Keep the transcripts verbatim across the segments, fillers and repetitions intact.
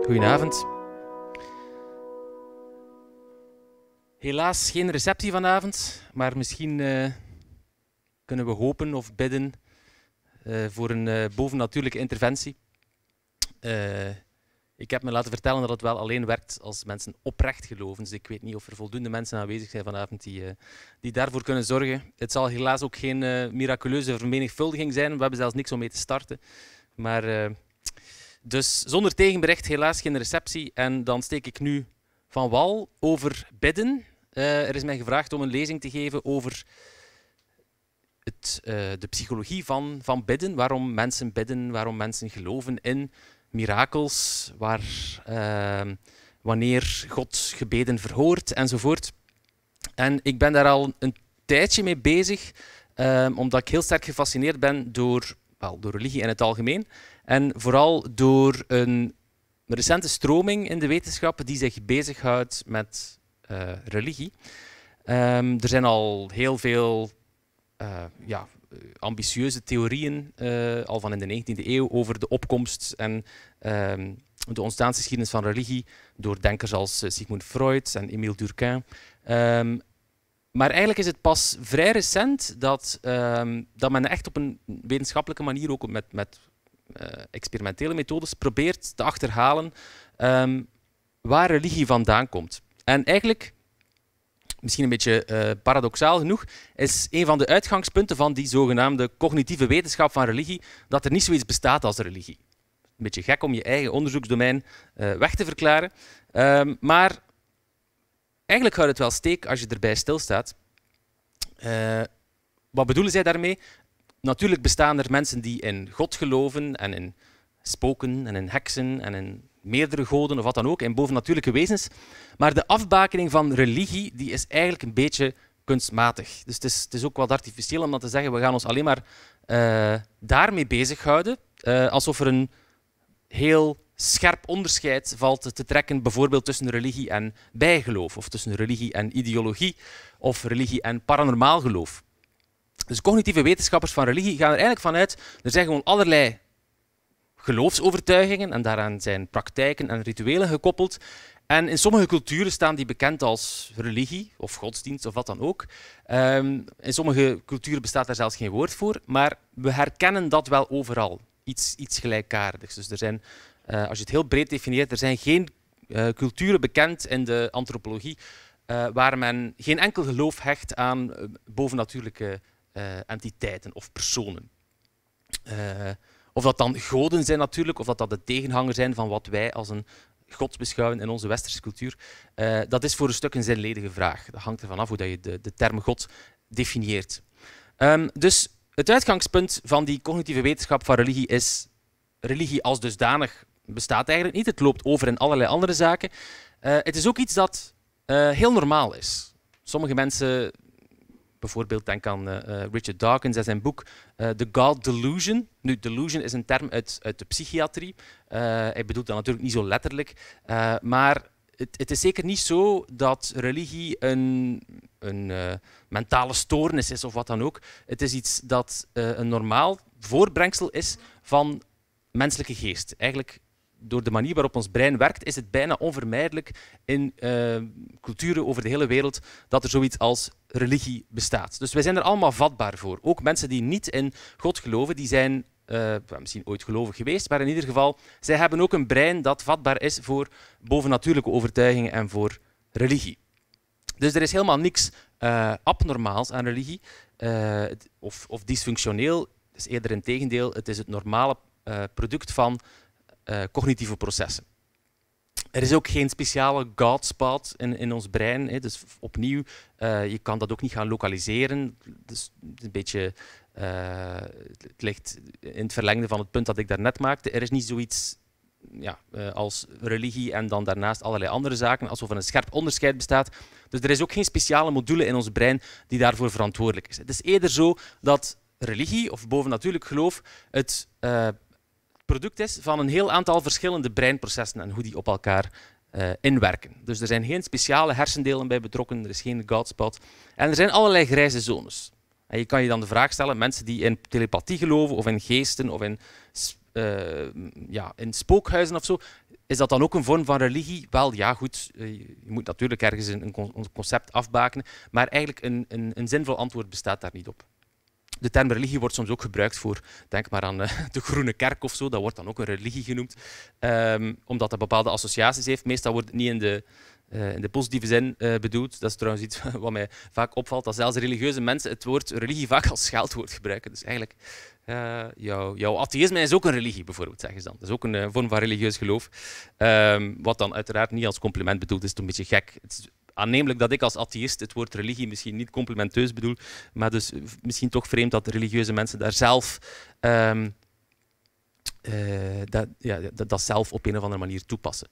Goedenavond. Helaas geen receptie vanavond, maar misschien uh, kunnen we hopen of bidden uh, voor een uh, bovennatuurlijke interventie. Uh, ik heb me laten vertellen dat het wel alleen werkt als mensen oprecht geloven. Dus ik weet niet of er voldoende mensen aanwezig zijn vanavond die, uh, die daarvoor kunnen zorgen. Het zal helaas ook geen uh, miraculeuze vermenigvuldiging zijn. We hebben zelfs niks om mee te starten. Maar, uh, dus zonder tegenbericht helaas geen receptie. En dan steek ik nu van wal over bidden. Uh, er is mij gevraagd om een lezing te geven over het, uh, de psychologie van, van bidden. Waarom mensen bidden, waarom mensen geloven in mirakels, waar, uh, wanneer God gebeden verhoort enzovoort. En ik ben daar al een tijdje mee bezig, uh, omdat ik heel sterk gefascineerd ben door, wel, door religie in het algemeen. En vooral door een recente stroming in de wetenschap die zich bezighoudt met uh, religie. Um, er zijn al heel veel uh, ja, ambitieuze theorieën, uh, al van in de negentiende eeuw, over de opkomst en um, de ontstaansgeschiedenis van religie door denkers als uh, Sigmund Freud en Émile Durkheim. Um, maar eigenlijk is het pas vrij recent dat, um, dat men echt op een wetenschappelijke manier, ook met, met uh, experimentele methodes, probeert te achterhalen um, waar religie vandaan komt. En eigenlijk, misschien een beetje uh, paradoxaal genoeg, is een van de uitgangspunten van die zogenaamde cognitieve wetenschap van religie dat er niet zoiets bestaat als religie. Een beetje gek om je eigen onderzoeksdomein uh, weg te verklaren, um, maar eigenlijk houdt het wel steek als je erbij stilstaat. Uh, wat bedoelen zij daarmee? Natuurlijk bestaan er mensen die in God geloven en in spoken en in heksen en in meerdere goden of wat dan ook, in bovennatuurlijke wezens. Maar de afbakening van religie die is eigenlijk een beetje kunstmatig. Dus het is, het is ook wat artificieel om dan te zeggen, we gaan ons alleen maar uh, daarmee bezighouden, uh, alsof er een heel scherp onderscheid valt te trekken, bijvoorbeeld tussen religie en bijgeloof, of tussen religie en ideologie, of religie en paranormaal geloof. Dus cognitieve wetenschappers van religie gaan er eigenlijk vanuit, er zijn gewoon allerlei geloofsovertuigingen en daaraan zijn praktijken en rituelen gekoppeld. En in sommige culturen staan die bekend als religie of godsdienst of wat dan ook. Um, in sommige culturen bestaat daar zelfs geen woord voor, maar we herkennen dat wel overal. Iets, iets gelijkaardigs. Dus er zijn, uh, als je het heel breed definieert, er zijn geen uh, culturen bekend in de antropologie uh, waar men geen enkel geloof hecht aan uh, bovennatuurlijke uh, entiteiten of personen. Uh, Of dat dan goden zijn natuurlijk, of dat dat de tegenhanger zijn van wat wij als een god beschouwen in onze westerse cultuur. Uh, dat is voor een stuk een zinledige vraag. Dat hangt ervan af hoe dat je de, de term god definieert. Um, dus het uitgangspunt van die cognitieve wetenschap van religie is, religie als dusdanig bestaat eigenlijk niet. Het loopt over in allerlei andere zaken. Uh, het is ook iets dat uh, heel normaal is. Sommige mensen, bijvoorbeeld denk aan uh, Richard Dawkins en zijn boek uh, The God Delusion. Nu, delusion is een term uit, uit de psychiatrie. Uh, hij bedoelt dat natuurlijk niet zo letterlijk. Uh, maar het, het is zeker niet zo dat religie een, een uh, mentale stoornis is of wat dan ook. Het is iets dat uh, een normaal voortbrengsel is van menselijke geest. Eigenlijk, door de manier waarop ons brein werkt, is het bijna onvermijdelijk in uh, culturen over de hele wereld dat er zoiets als religie bestaat. Dus wij zijn er allemaal vatbaar voor. Ook mensen die niet in God geloven, die zijn uh, misschien ooit gelovig geweest, maar in ieder geval, zij hebben ook een brein dat vatbaar is voor bovennatuurlijke overtuigingen en voor religie. Dus er is helemaal niks uh, abnormaals aan religie uh, of, of dysfunctioneel. Het is eerder in tegendeel, het is het normale uh, product van Uh, cognitieve processen. Er is ook geen speciale Godspot in, in ons brein. Hè. Dus opnieuw, uh, je kan dat ook niet gaan lokaliseren. Dus een beetje, uh, het ligt in het verlengde van het punt dat ik daarnet maakte. Er is niet zoiets ja, uh, als religie en dan daarnaast allerlei andere zaken, alsof er een scherp onderscheid bestaat. Dus er is ook geen speciale module in ons brein die daarvoor verantwoordelijk is. Het is eerder zo dat religie of bovennatuurlijk geloof het uh, product is van een heel aantal verschillende breinprocessen en hoe die op elkaar uh, inwerken. Dus er zijn geen speciale hersendelen bij betrokken, er is geen Godspot. En er zijn allerlei grijze zones. En je kan je dan de vraag stellen, mensen die in telepathie geloven, of in geesten, of in, uh, ja, in spookhuizen of zo, is dat dan ook een vorm van religie? Wel, ja, goed. Je moet natuurlijk ergens een, een concept afbakenen, maar eigenlijk een, een, een zinvol antwoord bestaat daar niet op. De term religie wordt soms ook gebruikt voor, denk maar aan uh, de Groene Kerk of zo, dat wordt dan ook een religie genoemd, um, omdat dat bepaalde associaties heeft. Meestal wordt het niet in de, uh, in de positieve zin uh, bedoeld. Dat is trouwens iets wat mij vaak opvalt, dat zelfs religieuze mensen het woord religie vaak als scheldwoord gebruiken. Dus eigenlijk, uh, jouw, jouw atheïsme is ook een religie, bijvoorbeeld, zeggen ze dan. Dat is ook een uh, vorm van religieus geloof, um, wat dan uiteraard niet als compliment bedoeld is. Het is een beetje gek. Het is aannemelijk dat ik als atheïst het woord religie misschien niet complimenteus bedoel, maar dus misschien toch vreemd dat religieuze mensen daar zelf, um, uh, dat, ja, dat, dat zelf op een of andere manier toepassen.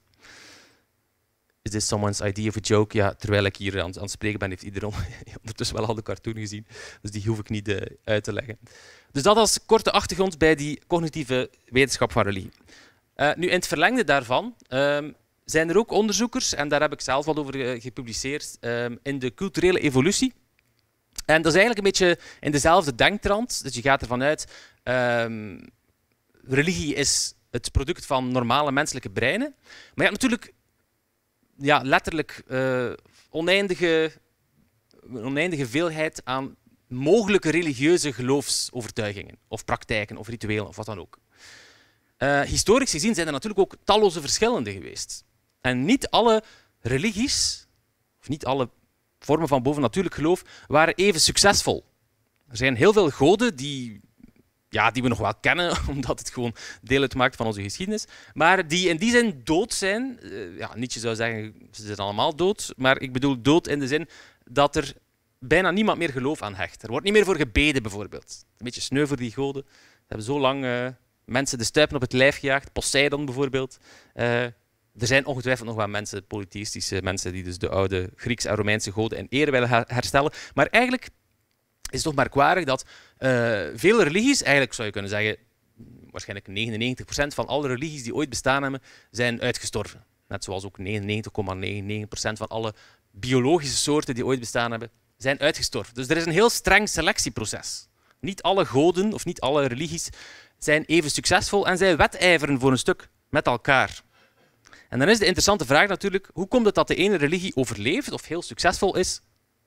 Is this someone's idea of a joke? Ja, terwijl ik hier aan, aan het spreken ben, heeft iedereen ondertussen wel al de cartoon gezien, dus die hoef ik niet uh, uit te leggen. Dus dat als korte achtergrond bij die cognitieve wetenschap van religie. Uh, nu, in het verlengde daarvan um, zijn er ook onderzoekers, en daar heb ik zelf wat over gepubliceerd, um, in de culturele evolutie. En dat is eigenlijk een beetje in dezelfde denktrand. Dus je gaat ervan uit, um, religie is het product van normale menselijke breinen. Maar je hebt natuurlijk ja, letterlijk uh, oneindige, oneindige veelheid aan mogelijke religieuze geloofsovertuigingen, of praktijken, of rituelen, of wat dan ook. Uh, historisch gezien zijn er natuurlijk ook talloze verschillende geweest. En niet alle religies, of niet alle vormen van bovennatuurlijk geloof, waren even succesvol. Er zijn heel veel goden die, ja, die we nog wel kennen, omdat het gewoon deel uitmaakt van onze geschiedenis, maar die in die zin dood zijn. Uh, ja, Nietzsche zou zeggen, ze zijn allemaal dood, maar ik bedoel dood in de zin dat er bijna niemand meer geloof aan hecht. Er wordt niet meer voor gebeden, bijvoorbeeld. Een beetje sneu voor die goden. Ze hebben zo lang uh, mensen de stuipen op het lijf gejaagd, Poseidon bijvoorbeeld. Uh, Er zijn ongetwijfeld nog wel mensen, polytheïstische mensen, die dus de oude Griekse en Romeinse goden in ere willen herstellen. Maar eigenlijk is het toch merkwaardig dat uh, veel religies, eigenlijk zou je kunnen zeggen, waarschijnlijk negenennegentig procent van alle religies die ooit bestaan hebben, zijn uitgestorven. Net zoals ook negenennegentig komma negenennegentig procent van alle biologische soorten die ooit bestaan hebben, zijn uitgestorven. Dus er is een heel streng selectieproces. Niet alle goden of niet alle religies zijn even succesvol en zij wedijveren voor een stuk met elkaar. En dan is de interessante vraag natuurlijk, hoe komt het dat de ene religie overleeft of heel succesvol is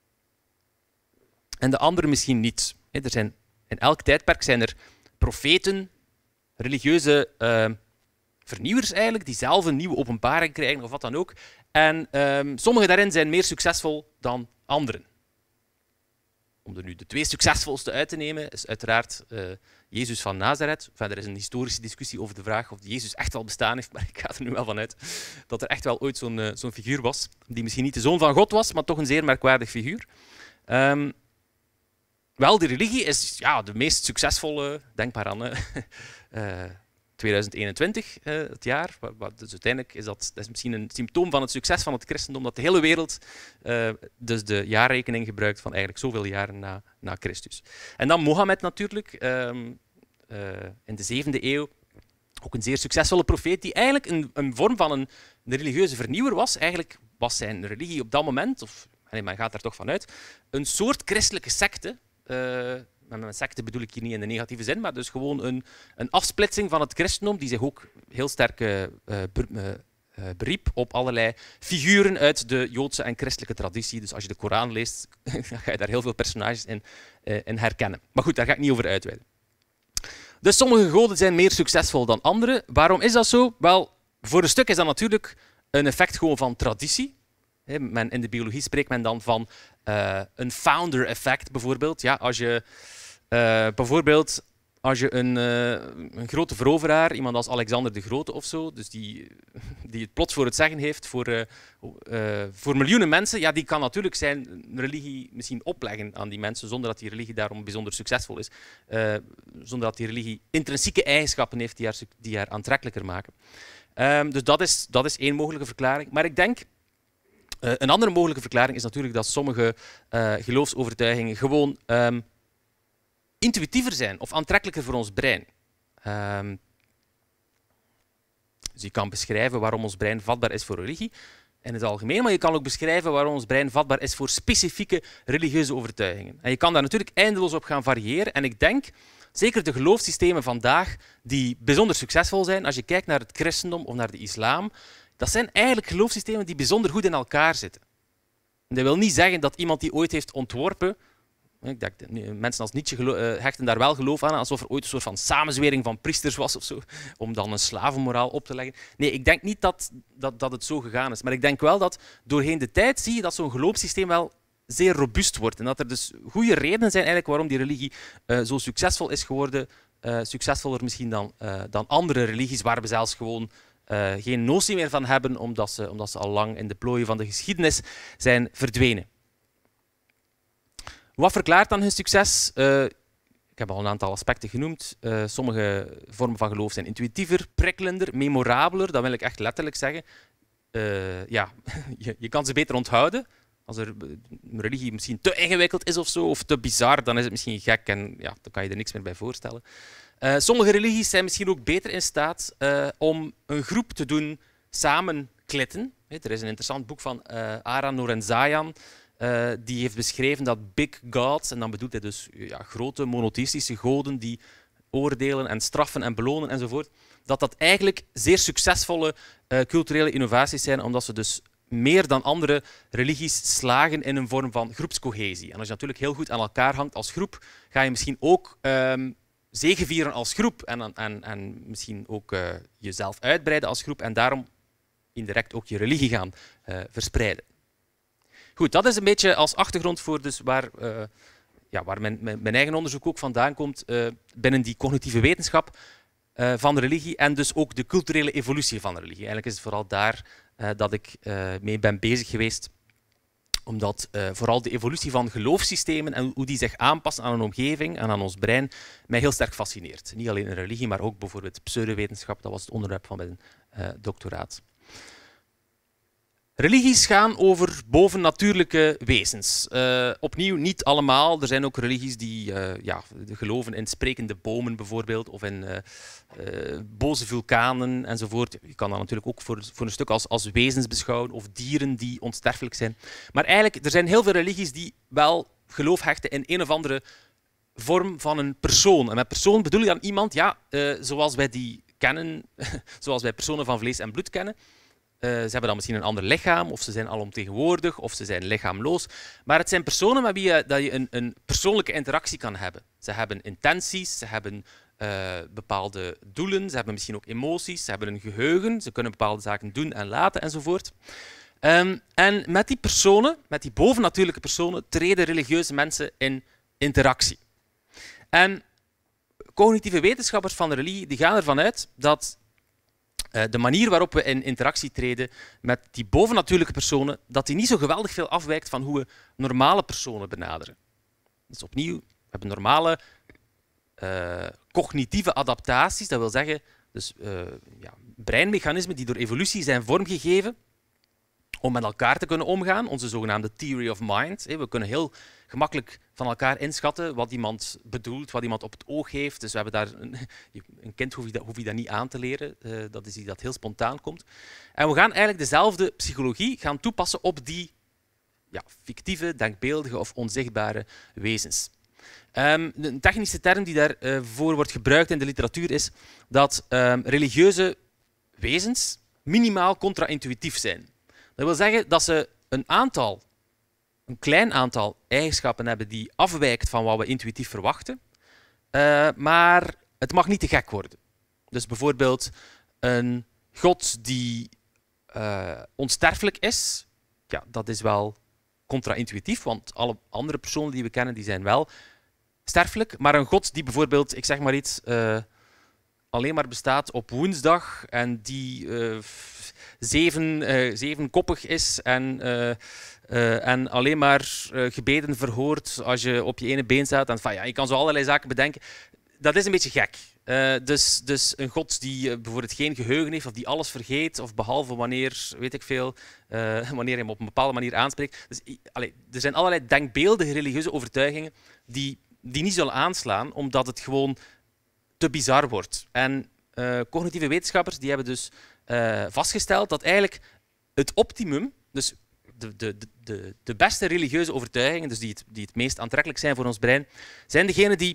en de andere misschien niet? Er zijn, in elk tijdperk zijn er profeten, religieuze uh, vernieuwers eigenlijk, die zelf een nieuwe openbaring krijgen of wat dan ook. En um, sommige daarin zijn meer succesvol dan anderen. Om er nu de twee succesvolste uit te nemen, is uiteraard uh, Jezus van Nazareth. Enfin, er is een historische discussie over de vraag of Jezus echt wel bestaan heeft, maar ik ga er nu wel van uit dat er echt wel ooit zo'n uh, zo'n figuur was, die misschien niet de zoon van God was, maar toch een zeer merkwaardig figuur. Um, wel, de religie is ja, de meest succesvolle, denk maar aan uh, uh, tweeduizend eenentwintig, uh, het jaar. Dus uiteindelijk is dat, dat is misschien een symptoom van het succes van het christendom, dat de hele wereld uh, dus de jaarrekening gebruikt van eigenlijk zoveel jaren na, na Christus. En dan Mohammed natuurlijk, um, uh, in de zevende eeuw, ook een zeer succesvolle profeet, die eigenlijk een, een vorm van een, een religieuze vernieuwer was. Eigenlijk was zijn religie op dat moment, of nee, men gaat er toch vanuit, een soort christelijke secte. Uh, Met secte bedoel ik hier niet in de negatieve zin, maar dus gewoon een, een afsplitsing van het christendom die zich ook heel sterk uh, uh, beriep op allerlei figuren uit de Joodse en christelijke traditie. Dus als je de Koran leest, dan ga je daar heel veel personages in, uh, in herkennen. Maar goed, daar ga ik niet over uitweiden. Dus sommige goden zijn meer succesvol dan andere. Waarom is dat zo? Wel, voor een stuk is dat natuurlijk een effect gewoon van traditie. Men, in de biologie spreekt men dan van uh, een founder effect bijvoorbeeld. Ja, als je uh, bijvoorbeeld als je een, uh, een grote veroveraar, iemand als Alexander de Grote of zo, dus die, die het plots voor het zeggen heeft voor, uh, uh, voor miljoenen mensen, ja, die kan natuurlijk zijn religie misschien opleggen aan die mensen zonder dat die religie daarom bijzonder succesvol is. Uh, zonder dat die religie intrinsieke eigenschappen heeft die haar, die haar aantrekkelijker maken. Um, dus dat is, dat is één mogelijke verklaring. Maar ik denk... Uh, een andere mogelijke verklaring is natuurlijk dat sommige uh, geloofsovertuigingen gewoon um, intuïtiever zijn of aantrekkelijker voor ons brein. Um, dus je kan beschrijven waarom ons brein vatbaar is voor religie in het algemeen, maar je kan ook beschrijven waarom ons brein vatbaar is voor specifieke religieuze overtuigingen. En je kan daar natuurlijk eindeloos op gaan variëren en ik denk zeker de geloofssystemen vandaag die bijzonder succesvol zijn, als je kijkt naar het christendom of naar de islam, dat zijn eigenlijk geloofssystemen die bijzonder goed in elkaar zitten. En dat wil niet zeggen dat iemand die ooit heeft ontworpen, ik denk, mensen als Nietzsche hechten daar wel geloof aan, alsof er ooit een soort van samenzwering van priesters was of zo, om dan een slavenmoraal op te leggen. Nee, ik denk niet dat, dat, dat het zo gegaan is. Maar ik denk wel dat doorheen de tijd zie je dat zo'n geloofssysteem wel zeer robuust wordt. En dat er dus goede redenen zijn eigenlijk waarom die religie uh, zo succesvol is geworden. Uh, succesvoller misschien dan, uh, dan andere religies, waar we zelfs gewoon uh, geen notie meer van hebben, omdat ze, omdat ze al lang in de plooien van de geschiedenis zijn verdwenen. Wat verklaart dan hun succes? Uh, ik heb al een aantal aspecten genoemd. Uh, sommige vormen van geloof zijn intuïtiever, prikkelender, memorabeler. Dat wil ik echt letterlijk zeggen. Uh, ja, je, je kan ze beter onthouden. Als er een religie misschien te ingewikkeld is of zo, of te bizar, dan is het misschien gek en ja, dan kan je er niks meer bij voorstellen. Uh, sommige religies zijn misschien ook beter in staat uh, om een groep te doen samenklitten. Er is een interessant boek van uh, Ara Norenzayan. Uh, die heeft beschreven dat big gods, en dan bedoelt hij dus ja, grote monotheïstische goden die oordelen en straffen en belonen enzovoort, dat dat eigenlijk zeer succesvolle uh, culturele innovaties zijn, omdat ze dus meer dan andere religies slagen in een vorm van groepscohesie. En als je natuurlijk heel goed aan elkaar hangt als groep, ga je misschien ook um, zegevieren als groep en, en, en misschien ook uh, jezelf uitbreiden als groep en daarom indirect ook je religie gaan uh, verspreiden. Goed, dat is een beetje als achtergrond voor dus waar, uh, ja, waar mijn, mijn, mijn eigen onderzoek ook vandaan komt uh, binnen die cognitieve wetenschap uh, van de religie en dus ook de culturele evolutie van de religie. Eigenlijk is het vooral daar uh, dat ik uh, mee ben bezig geweest, omdat uh, vooral de evolutie van geloofssystemen en hoe die zich aanpassen aan een omgeving en aan ons brein mij heel sterk fascineert. Niet alleen in religie, maar ook bijvoorbeeld pseudowetenschap, dat was het onderwerp van mijn uh, doctoraat. Religies gaan over bovennatuurlijke wezens. Uh, opnieuw, niet allemaal. Er zijn ook religies die uh, ja, geloven in sprekende bomen bijvoorbeeld, of in uh, uh, boze vulkanen enzovoort. Je kan dat natuurlijk ook voor, voor een stuk als, als wezens beschouwen, of dieren die onsterfelijk zijn. Maar eigenlijk, er zijn heel veel religies die wel geloof hechten in een of andere vorm van een persoon. En met persoon bedoel je dan iemand, ja, uh, zoals wij die kennen, zoals wij personen van vlees en bloed kennen. Uh, ze hebben dan misschien een ander lichaam, of ze zijn alomtegenwoordig, of ze zijn lichaamloos. Maar het zijn personen met wie je, dat je een, een persoonlijke interactie kan hebben. Ze hebben intenties, ze hebben uh, bepaalde doelen, ze hebben misschien ook emoties, ze hebben een geheugen, ze kunnen bepaalde zaken doen en laten enzovoort. Um, en met die personen, met die bovennatuurlijke personen, treden religieuze mensen in interactie. En cognitieve wetenschappers van de religie die gaan ervan uit dat Uh, de manier waarop we in interactie treden met die bovennatuurlijke personen, dat die niet zo geweldig veel afwijkt van hoe we normale personen benaderen. Dus opnieuw, we hebben normale uh, cognitieve adaptaties, dat wil zeggen dus, uh, ja, breinmechanismen die door evolutie zijn vormgegeven om met elkaar te kunnen omgaan, onze zogenaamde theory of mind. We kunnen heel gemakkelijk van elkaar inschatten wat iemand bedoelt, wat iemand op het oog heeft. Dus we hebben daar een, een kind hoef je, dat, hoef je dat niet aan te leren. Uh, dat is iets dat heel spontaan komt. En we gaan eigenlijk dezelfde psychologie gaan toepassen op die ja, fictieve, denkbeeldige of onzichtbare wezens. Um, een technische term die daarvoor uh, wordt gebruikt in de literatuur is dat um, religieuze wezens minimaal contra-intuïtief zijn. Dat wil zeggen dat ze een aantal, een klein aantal eigenschappen hebben die afwijkt van wat we intuïtief verwachten, uh, maar het mag niet te gek worden. Dus bijvoorbeeld een god die uh, onsterfelijk is, ja, dat is wel contra-intuïtief, want alle andere personen die we kennen, die zijn wel sterfelijk, maar een god die bijvoorbeeld, ik zeg maar iets, uh, alleen maar bestaat op woensdag en die uh, zeven, uh, zevenkoppig is en, uh, uh, en alleen maar uh, gebeden verhoort als je op je ene been staat. En, van, ja, je kan zo allerlei zaken bedenken. Dat is een beetje gek. Uh, dus, dus een god die uh, bijvoorbeeld geen geheugen heeft of die alles vergeet, of behalve wanneer, weet ik veel, uh, wanneer je hem op een bepaalde manier aanspreekt. Dus, allee, er zijn allerlei denkbeeldige religieuze overtuigingen die, die niet zullen aanslaan, omdat het gewoon te bizar wordt. En uh, cognitieve wetenschappers die hebben dus uh, vastgesteld dat eigenlijk het optimum, dus de, de, de, de beste religieuze overtuigingen, dus die het, die het meest aantrekkelijk zijn voor ons brein, zijn degenen die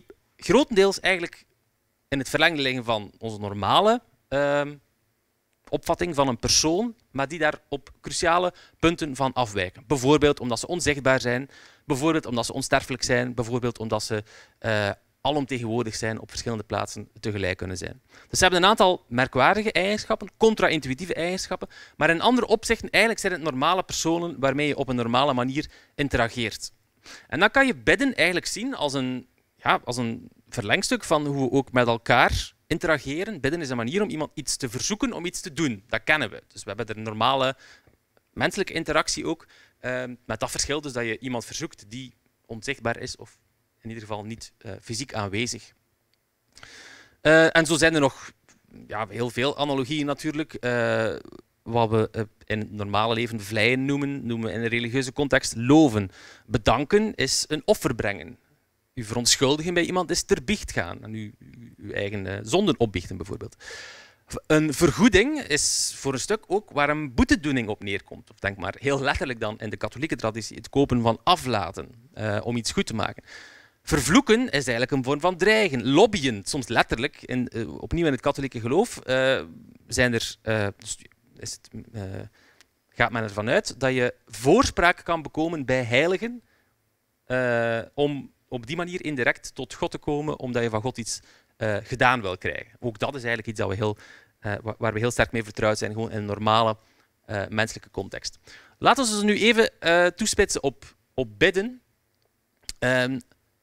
grotendeels eigenlijk in het verlengde liggen van onze normale uh, opvatting van een persoon, maar die daar op cruciale punten van afwijken. Bijvoorbeeld omdat ze onzichtbaar zijn, bijvoorbeeld omdat ze onsterfelijk zijn, bijvoorbeeld omdat ze uh, alomtegenwoordig zijn, op verschillende plaatsen tegelijk kunnen zijn. Dus ze hebben een aantal merkwaardige eigenschappen, contra-intuïtieve eigenschappen, maar in andere opzichten eigenlijk zijn het normale personen waarmee je op een normale manier interageert. En dan kan je bidden eigenlijk zien als een, ja, als een verlengstuk van hoe we ook met elkaar interageren. Bidden is een manier om iemand iets te verzoeken om iets te doen. Dat kennen we. Dus we hebben er een normale menselijke interactie ook, uh, met dat verschil dus dat je iemand verzoekt die onzichtbaar is of in ieder geval niet uh, fysiek aanwezig. Uh, en zo zijn er nog ja, heel veel analogieën natuurlijk. Uh, wat we uh, in het normale leven vleien noemen, noemen we in een religieuze context loven. Bedanken is een offer brengen. U verontschuldigen bij iemand is ter biecht gaan. En u, u, uw eigen uh, zonden opbiechten bijvoorbeeld. Een vergoeding is voor een stuk ook waar een boetedoening op neerkomt. Of denk maar heel letterlijk dan in de katholieke traditie het kopen van aflaten uh, om iets goed te maken. Vervloeken is eigenlijk een vorm van dreigen. Lobbyen, soms letterlijk, in, uh, opnieuw in het katholieke geloof, uh, zijn er, uh, dus is het, uh, gaat men ervan uit dat je voorspraak kan bekomen bij heiligen uh, om op die manier indirect tot God te komen, omdat je van God iets uh, gedaan wil krijgen. Ook dat is eigenlijk iets dat we heel, uh, waar we heel sterk mee vertrouwd zijn, gewoon in een normale uh, menselijke context. Laten we ons nu even uh, toespitsen op, op bidden. Um,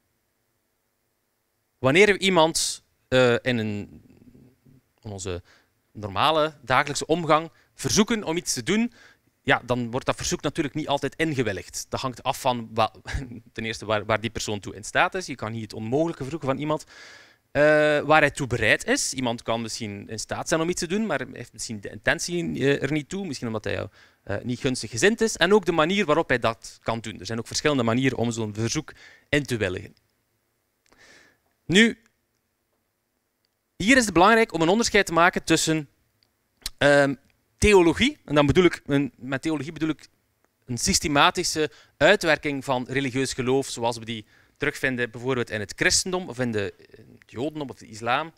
wanneer we iemand uh, in, een, in onze normale dagelijkse omgang verzoeken om iets te doen, ja, dan wordt dat verzoek natuurlijk niet altijd ingewilligd. Dat hangt af van wat, ten eerste waar, waar die persoon toe in staat is. Je kan niet het onmogelijke verzoeken van iemand uh, waar hij toe bereid is. Iemand kan misschien in staat zijn om iets te doen, maar heeft misschien de intentie uh, er niet toe. Misschien omdat hij jou uh, niet gunstig gezind is. En ook de manier waarop hij dat kan doen. Er zijn ook verschillende manieren om zo'n verzoek in te willigen. Nu, hier is het belangrijk om een onderscheid te maken tussen uh, theologie, en dan bedoel ik, een, met theologie bedoel ik een systematische uitwerking van religieus geloof, zoals we die terugvinden bijvoorbeeld in het christendom of in, de, in het jodendom of de islam.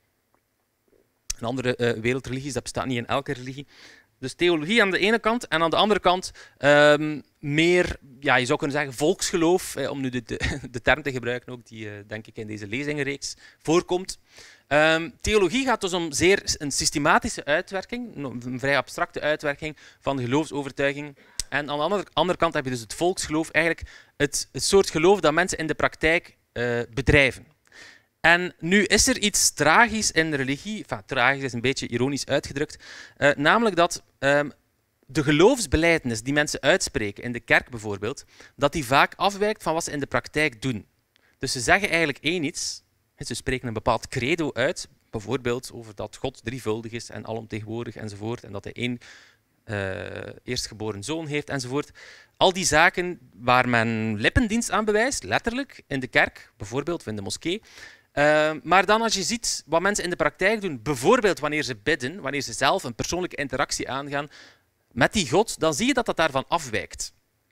En andere uh, wereldreligies, dat bestaat niet in elke religie. Dus theologie aan de ene kant en aan de andere kant um, meer, ja, je zou kunnen zeggen, volksgeloof, eh, om nu de, de, de term te gebruiken ook, die uh, denk ik in deze lezingenreeks voorkomt. Um, theologie gaat dus om zeer een systematische uitwerking, een vrij abstracte uitwerking van de geloofsovertuiging. En aan de andere, andere kant heb je dus het volksgeloof, eigenlijk het, het soort geloof dat mensen in de praktijk uh, bedrijven. En nu is er iets tragisch in de religie, enfin, tragisch is een beetje ironisch uitgedrukt, uh, namelijk dat um, de geloofsbelijdenis die mensen uitspreken, in de kerk bijvoorbeeld, dat die vaak afwijkt van wat ze in de praktijk doen. Dus ze zeggen eigenlijk één iets, ze spreken een bepaald credo uit, bijvoorbeeld over dat God drievuldig is en alomtegenwoordig enzovoort, en dat hij één uh, eerstgeboren zoon heeft enzovoort. Al die zaken waar men lippendienst aan bewijst, letterlijk, in de kerk, bijvoorbeeld, of in de moskee. Uh, maar dan als je ziet wat mensen in de praktijk doen, bijvoorbeeld wanneer ze bidden, wanneer ze zelf een persoonlijke interactie aangaan met die God, dan zie je dat dat daarvan afwijkt.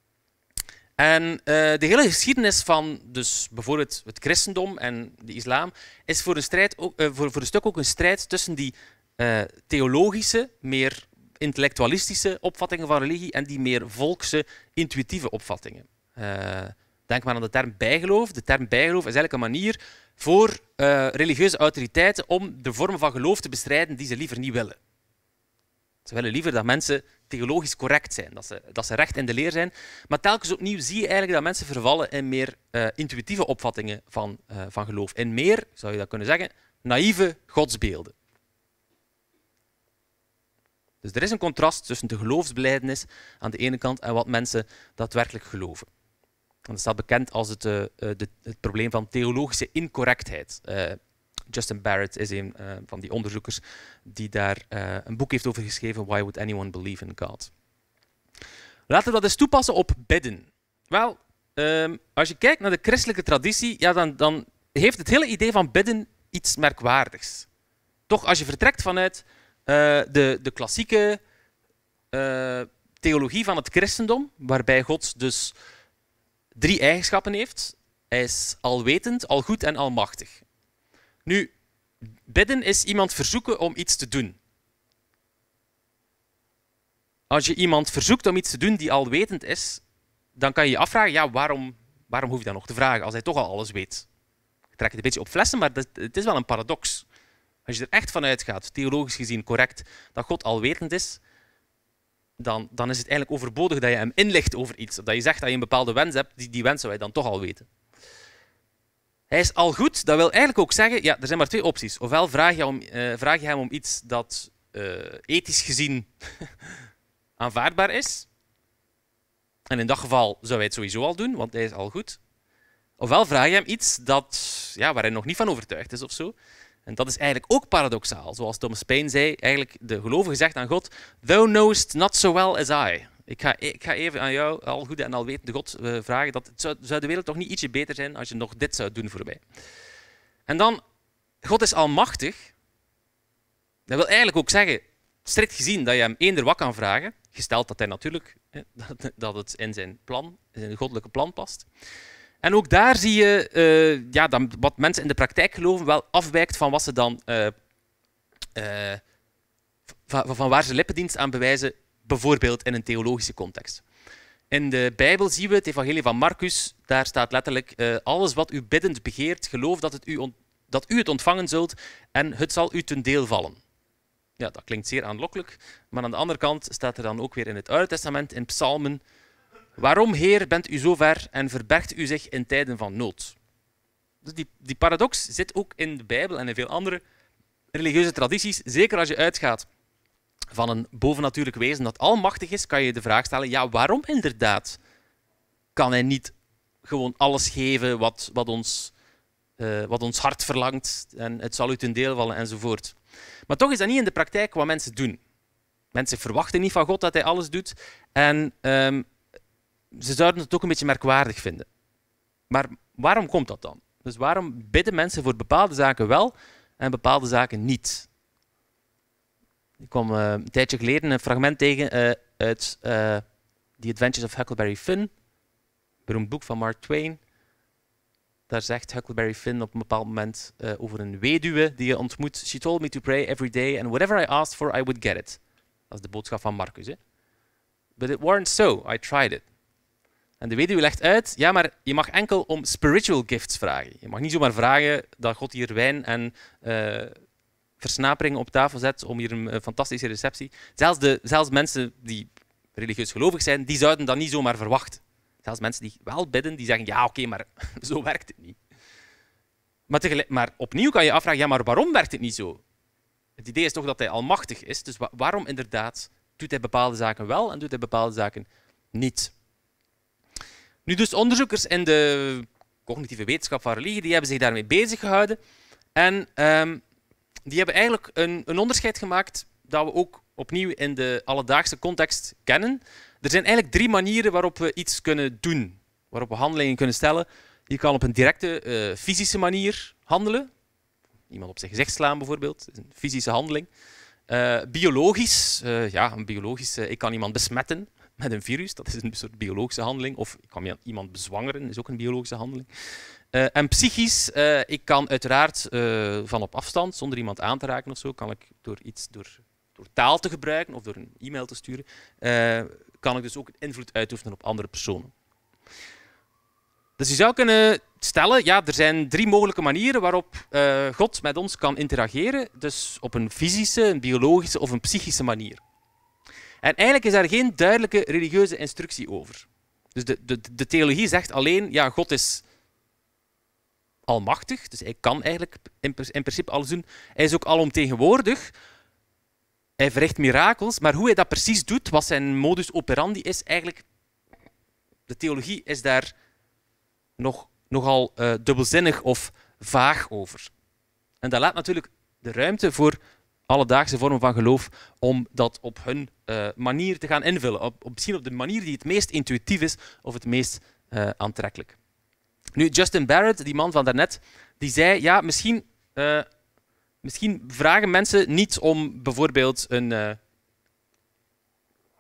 En uh, de hele geschiedenis van dus bijvoorbeeld het christendom en de islam is voor een, strijd ook, uh, voor, voor een stuk ook een strijd tussen die uh, theologische, meer intellectualistische opvattingen van religie en die meer volkse, intuïtieve opvattingen. Uh, denk maar aan de term bijgeloof. De term bijgeloof is eigenlijk een manier voor uh, religieuze autoriteiten om de vormen van geloof te bestrijden die ze liever niet willen. Ze willen liever dat mensen theologisch correct zijn, dat ze, dat ze recht in de leer zijn. Maar telkens opnieuw zie je eigenlijk dat mensen vervallen in meer uh, intuïtieve opvattingen van, uh, van geloof. In meer, zou je dat kunnen zeggen, naïeve godsbeelden. Dus er is een contrast tussen de geloofsbelijdenis aan de ene kant en wat mensen daadwerkelijk geloven. En dat staat bekend als het, uh, de, het probleem van theologische incorrectheid. Uh, Justin Barrett is een uh, van die onderzoekers die daar uh, een boek heeft over geschreven, Why Would Anyone Believe in God? Laten we dat eens toepassen op bidden. Wel, um, als je kijkt naar de christelijke traditie, ja, dan, dan heeft het hele idee van bidden iets merkwaardigs. Toch, als je vertrekt vanuit uh, de, de klassieke uh, theologie van het christendom, waarbij God dus drie eigenschappen heeft. Hij is alwetend, algoed en almachtig. Nu, bidden is iemand verzoeken om iets te doen. Als je iemand verzoekt om iets te doen die alwetend is, dan kan je je afvragen, ja, waarom, waarom hoef je dat nog te vragen als hij toch al alles weet? Ik trek het een beetje op flessen, maar dat, het is wel een paradox. Als je er echt van uitgaat, theologisch gezien correct, dat God alwetend is, dan, dan is het eigenlijk overbodig dat je hem inlicht over iets. Dat je zegt dat je een bepaalde wens hebt, die, die wens zou hij dan toch al weten. Hij is al goed, dat wil eigenlijk ook zeggen, ja, er zijn maar twee opties. Ofwel vraag je, om, uh, vraag je hem om iets dat uh, ethisch gezien aanvaardbaar is. En in dat geval zou hij het sowieso al doen, want hij is al goed. Ofwel vraag je hem iets dat, ja, waar hij nog niet van overtuigd is of zo. En dat is eigenlijk ook paradoxaal. Zoals Thomas Paine zei, eigenlijk de gelovige zegt aan God, Thou knowest not so well as I. Ik ga, ik ga even aan jou, al goede en alwetende God, uh, vragen, dat het zou, zou de wereld toch niet ietsje beter zijn als je nog dit zou doen voor mij. En dan, God is almachtig. Dat wil eigenlijk ook zeggen, strikt gezien, dat je hem eender wat kan vragen, gesteld dat hij natuurlijk, hè, dat, dat het in zijn plan, in zijn goddelijke plan past. En ook daar zie je uh, ja, dat wat mensen in de praktijk geloven wel afwijkt van wat ze dan uh, uh, van, van waar ze lippendienst aan bewijzen, bijvoorbeeld in een theologische context. In de Bijbel zien we het evangelie van Marcus, daar staat letterlijk uh, alles wat u biddend begeert, geloof dat, het u ont, dat u het ontvangen zult en het zal u ten deel vallen. Ja, dat klinkt zeer aanlokkelijk, maar aan de andere kant staat er dan ook weer in het Oude Testament, in Psalmen, waarom, Heer, bent u zo ver en verbergt u zich in tijden van nood? Dus die, die paradox zit ook in de Bijbel en in veel andere religieuze tradities. Zeker als je uitgaat van een bovennatuurlijk wezen dat almachtig is, kan je de vraag stellen, ja, waarom inderdaad kan hij niet gewoon alles geven wat, wat, ons, uh, wat ons hart verlangt en het zal u ten deel vallen enzovoort. Maar toch is dat niet in de praktijk wat mensen doen. Mensen verwachten niet van God dat hij alles doet en um, ze zouden het ook een beetje merkwaardig vinden. Maar waarom komt dat dan? Dus waarom bidden mensen voor bepaalde zaken wel en bepaalde zaken niet? Ik kwam uh, een tijdje geleden een fragment tegen uh, uit uh, The Adventures of Huckleberry Finn, een beroemd boek van Mark Twain. Daar zegt Huckleberry Finn op een bepaald moment uh, over een weduwe die je ontmoet. She told me to pray every day and whatever I asked for, I would get it. Dat is de boodschap van Marcus. Hè? But it weren't so. I tried it. En de weduwe legt uit, ja, maar je mag enkel om spiritual gifts vragen. Je mag niet zomaar vragen dat God hier wijn en uh, versnapering op tafel zet om hier een, een fantastische receptie. Zelfs, de, zelfs mensen die religieus gelovig zijn, die zouden dat niet zomaar verwachten. Zelfs mensen die wel bidden, die zeggen, ja, oké, okay, maar zo werkt het niet. Maar, tegelijk, maar opnieuw kan je afvragen, ja, maar waarom werkt het niet zo? Het idee is toch dat hij almachtig is, dus wa waarom inderdaad doet hij bepaalde zaken wel en doet hij bepaalde zaken niet? Nu, dus onderzoekers in de cognitieve wetenschap van religie, die hebben zich daarmee bezig gehouden. En um, die hebben eigenlijk een, een onderscheid gemaakt dat we ook opnieuw in de alledaagse context kennen. Er zijn eigenlijk drie manieren waarop we iets kunnen doen, waarop we handelingen kunnen stellen. Je kan op een directe uh, fysische manier handelen. Iemand op zijn gezicht slaan bijvoorbeeld, dat is een fysische handeling. Uh, biologisch, uh, ja, een biologische, ik kan iemand besmetten met een virus, dat is een soort biologische handeling. Of ik kan iemand bezwangeren, dat is ook een biologische handeling. Uh, en psychisch, uh, ik kan uiteraard uh, van op afstand, zonder iemand aan te raken of zo, kan ik door iets, door, door taal te gebruiken of door een e-mail te sturen, uh, kan ik dus ook invloed uitoefenen op andere personen. Dus je zou kunnen stellen, ja, er zijn drie mogelijke manieren waarop uh, God met ons kan interageren. Dus op een fysische, een biologische of een psychische manier. En eigenlijk is daar geen duidelijke religieuze instructie over. Dus de, de, de theologie zegt alleen, ja, God is almachtig, dus hij kan eigenlijk in, in principe alles doen. Hij is ook alomtegenwoordig. Hij verricht mirakels, maar hoe hij dat precies doet, wat zijn modus operandi is, eigenlijk, de theologie is daar nog, nogal uh, dubbelzinnig of vaag over. En dat laat natuurlijk de ruimte voor alledaagse vormen van geloof om dat op hun uh, manier te gaan invullen. Op, op, misschien op de manier die het meest intuïtief is of het meest uh, aantrekkelijk. Nu, Justin Barrett, die man van daarnet, die zei, ja, misschien, uh, misschien vragen mensen niet om bijvoorbeeld een uh,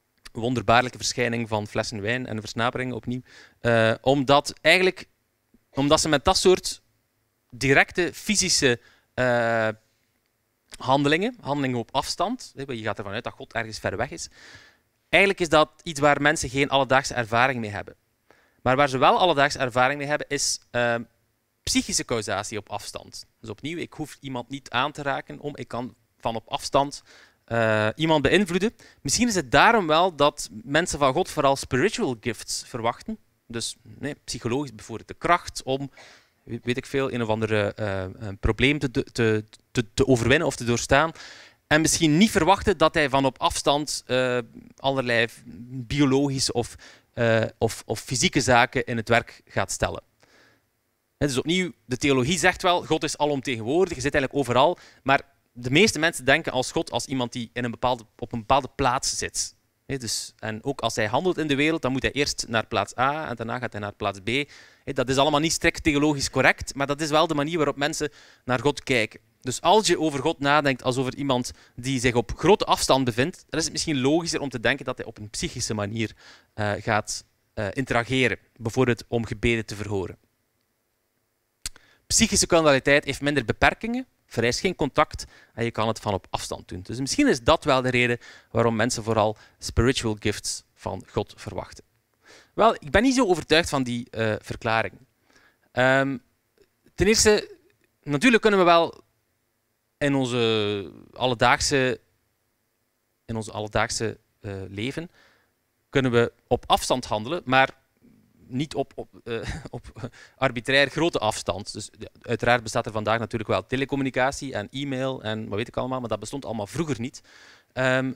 wonderbaarlijke verschijning van flessen wijn en een versnapering opnieuw, uh, omdat eigenlijk Omdat ze met dat soort directe fysische uh, handelingen, handelingen op afstand, je gaat ervan uit dat God ergens ver weg is, eigenlijk is dat iets waar mensen geen alledaagse ervaring mee hebben. Maar waar ze wel alledaagse ervaring mee hebben, is uh, psychische causatie op afstand. Dus opnieuw, ik hoef iemand niet aan te raken, om, ik kan van op afstand uh, iemand beïnvloeden. Misschien is het daarom wel dat mensen van God vooral spiritual gifts verwachten. Dus nee, psychologisch bijvoorbeeld de kracht om, weet ik veel, een of andere uh, een probleem te, te, te, te overwinnen of te doorstaan. En misschien niet verwachten dat hij van op afstand uh, allerlei biologische of, uh, of, of fysieke zaken in het werk gaat stellen. He, dus opnieuw, de theologie zegt wel, God is alomtegenwoordig, je zit eigenlijk overal. Maar de meeste mensen denken als God als iemand die in een bepaalde, op een bepaalde plaats zit. He, dus, en ook als hij handelt in de wereld, dan moet hij eerst naar plaats A en daarna gaat hij naar plaats B. He, dat is allemaal niet strikt theologisch correct, maar dat is wel de manier waarop mensen naar God kijken. Dus als je over God nadenkt als over iemand die zich op grote afstand bevindt, dan is het misschien logischer om te denken dat hij op een psychische manier uh, gaat uh, interageren. Bijvoorbeeld om gebeden te verhoren. Psychische causaliteit heeft minder beperkingen, vereist geen contact en je kan het van op afstand doen. Dus misschien is dat wel de reden waarom mensen vooral spiritual gifts van God verwachten. Wel, ik ben niet zo overtuigd van die uh, verklaring. Um, ten eerste, natuurlijk kunnen we wel in onze alledaagse, in onze alledaagse uh, leven kunnen we op afstand handelen, maar niet op, op, uh, op arbitrair grote afstand. Dus ja, uiteraard bestaat er vandaag natuurlijk wel telecommunicatie en e-mail en wat weet ik allemaal, maar dat bestond allemaal vroeger niet. Um,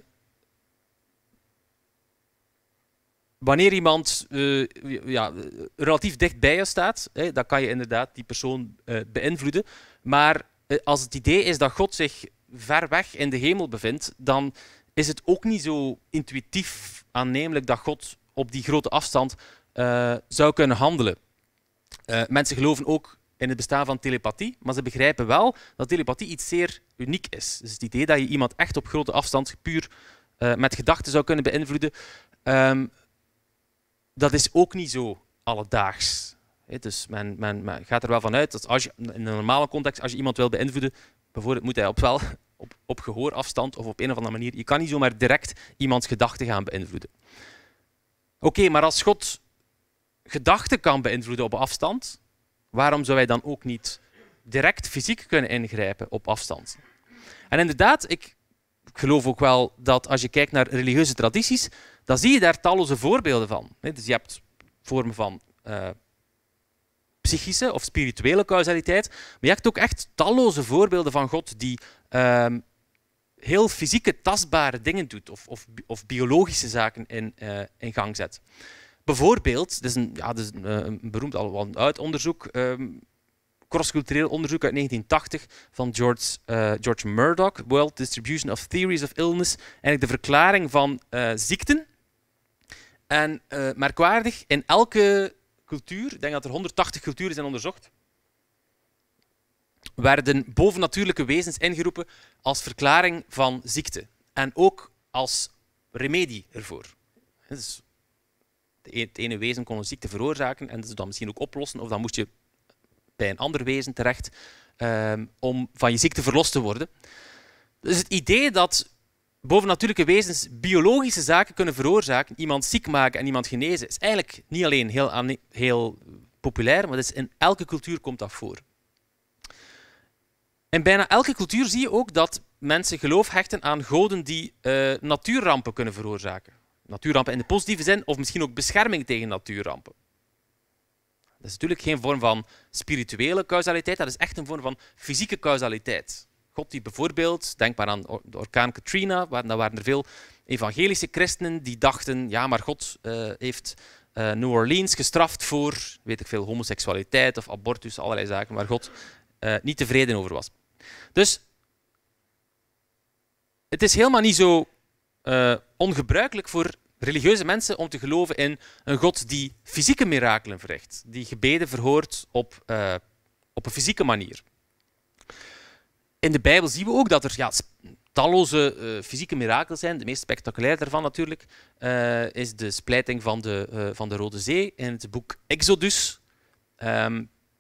wanneer iemand uh, ja, relatief dicht bij je staat, hè, dan kan je inderdaad die persoon uh, beïnvloeden. Maar uh, als het idee is dat God zich ver weg in de hemel bevindt, dan is het ook niet zo intuïtief aannemelijk dat God op die grote afstand uh, zou kunnen handelen. Uh, mensen geloven ook in het bestaan van telepathie, maar ze begrijpen wel dat telepathie iets zeer uniek is. Dus het idee dat je iemand echt op grote afstand puur uh, met gedachten zou kunnen beïnvloeden, um, dat is ook niet zo alledaags. He, dus men, men, men gaat er wel van uit dat als je, in een normale context, als je iemand wil beïnvloeden, bijvoorbeeld moet hij op, wel, op, op gehoorafstand of op een of andere manier, je kan niet zomaar direct iemands gedachten gaan beïnvloeden. Oké, okay, maar als God gedachten kan beïnvloeden op afstand, waarom zou hij dan ook niet direct fysiek kunnen ingrijpen op afstand? En inderdaad, ik geloof ook wel dat als je kijkt naar religieuze tradities, dan zie je daar talloze voorbeelden van. Dus je hebt vormen van uh, psychische of spirituele causaliteit, maar je hebt ook echt talloze voorbeelden van God die uh, heel fysieke, tastbare dingen doet of, of, of biologische zaken in, uh, in gang zet. Bijvoorbeeld, dit is een, ja, dit is een, een beroemd al wel een oud onderzoek, um, crosscultureel onderzoek uit negentien tachtig van George, uh, George Murdoch, World Distribution of Theories of Illness, eigenlijk de verklaring van uh, ziekten. En uh, merkwaardig, in elke cultuur, ik denk dat er honderdtachtig culturen zijn onderzocht, werden bovennatuurlijke wezens ingeroepen als verklaring van ziekte. En ook als remedie ervoor. Dus het ene wezen kon een ziekte veroorzaken en dus dan misschien ook oplossen, of dan moest je bij een ander wezen terecht um, om van je ziekte verlost te worden. Dus het idee dat bovennatuurlijke wezens biologische zaken kunnen veroorzaken, iemand ziek maken en iemand genezen, is eigenlijk niet alleen heel, heel populair, maar dat is in elke cultuur komt dat voor. In bijna elke cultuur zie je ook dat mensen geloof hechten aan goden die uh, natuurrampen kunnen veroorzaken. Natuurrampen in de positieve zin, of misschien ook bescherming tegen natuurrampen. Dat is natuurlijk geen vorm van spirituele causaliteit, dat is echt een vorm van fysieke causaliteit. God die bijvoorbeeld, denk maar aan de orkaan Katrina, waar, daar waren er veel evangelische christenen die dachten, ja, maar God uh, heeft uh, New Orleans gestraft voor, weet ik veel, homoseksualiteit of abortus, allerlei zaken, waar God uh, niet tevreden over was. Dus het is helemaal niet zo uh, ongebruikelijk voor religieuze mensen om te geloven in een God die fysieke mirakelen verricht, die gebeden verhoort op, uh, op een fysieke manier. In de Bijbel zien we ook dat er ja, talloze uh, fysieke mirakelen zijn. De meest spectaculaire daarvan natuurlijk uh, is de splijting van de, uh, van de Rode Zee in het boek Exodus. Um,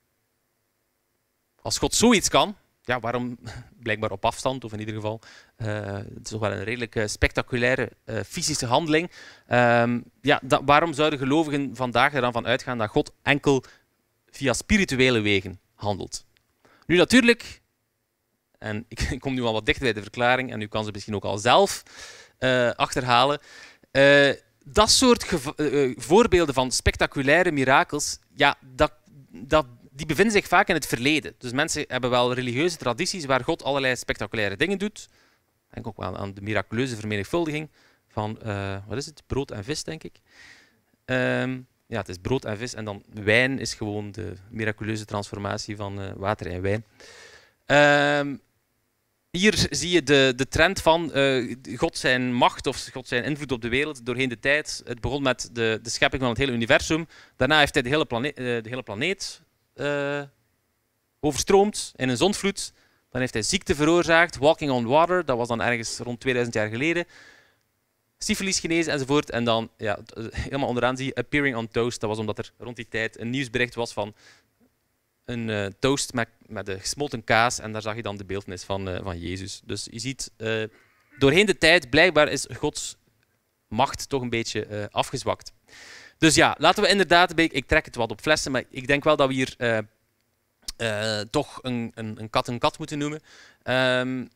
als God zoiets kan, ja, waarom blijkbaar op afstand, of in ieder geval, uh, het is toch wel een redelijk uh, spectaculaire uh, fysische handeling. Um, ja, da waarom zouden gelovigen vandaag er dan van uitgaan dat God enkel via spirituele wegen handelt? Nu natuurlijk, en ik, ik kom nu al wat dichter bij de verklaring, en u kan ze misschien ook al zelf uh, achterhalen. Uh, dat soort uh, voorbeelden van spectaculaire mirakels, ja, dat, dat die bevinden zich vaak in het verleden. Dus mensen hebben wel religieuze tradities waar God allerlei spectaculaire dingen doet. Denk ook wel aan de miraculeuze vermenigvuldiging van, uh, wat is het, brood en vis, denk ik. Um, ja, het is brood en vis en dan wijn is gewoon de miraculeuze transformatie van uh, water in wijn. Um, hier zie je de, de trend van uh, God zijn macht of God zijn invloed op de wereld doorheen de tijd. Het begon met de, de schepping van het hele universum. Daarna heeft hij de hele planeet... Uh, de hele planeet Uh, overstroomd in een zondvloed. Dan heeft hij ziekte veroorzaakt, walking on water, dat was dan ergens rond tweeduizend jaar geleden. Syfilis genezen enzovoort. En dan ja, helemaal onderaan zie je appearing on toast. Dat was omdat er rond die tijd een nieuwsbericht was van een uh, toast met, met de gesmolten kaas. En daar zag je dan de beeltenis van, uh, van Jezus. Dus je ziet, uh, doorheen de tijd, blijkbaar is Gods macht toch een beetje uh, afgezwakt. Dus ja, laten we inderdaad, ik trek het wat op flessen, maar ik denk wel dat we hier uh, uh, toch een, een, een kat een kat moeten noemen. Um,